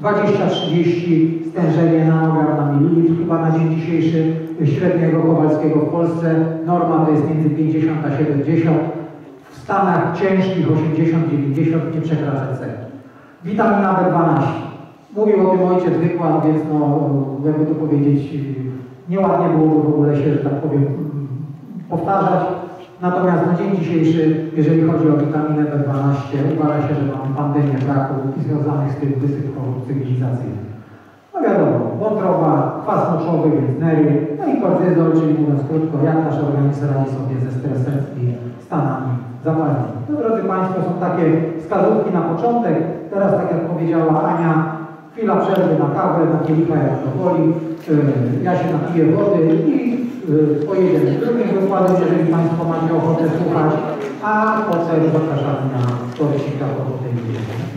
20-30 stężenie nanogram na mililitr, chyba na dzień dzisiejszy średniego Kowalskiego w Polsce. Norma to jest między 50 a 70. W stanach ciężkich 80-90 nie przekracza celu. Witamina B12. Mówił o tym ojciec wykład, więc no, jakby to powiedzieć, nieładnie byłoby w ogóle się, że tak powiem, powtarzać. Natomiast na dzień dzisiejszy, jeżeli chodzi o witaminę B12, uważa się, że mamy pandemię braku i związanych z tym wysypką cywilizacyjnych. No wiadomo, wątroba, kwas moczowy, więc nery, no i kortyzol, czyli mówiąc krótko, jak nasz organizm radzi sobie ze stresem i stanami zapalnymi. To, drodzy Państwo, są takie wskazówki na początek. Teraz, tak jak powiedziała Ania, chwila przerwy na kawę, na kielicha jak to woli. Ja się napiję wody i pojedziemy z drugim wykładem, jeżeli Państwo macie ochotę słuchać, a potem zapraszamy na torcika po tej chwili.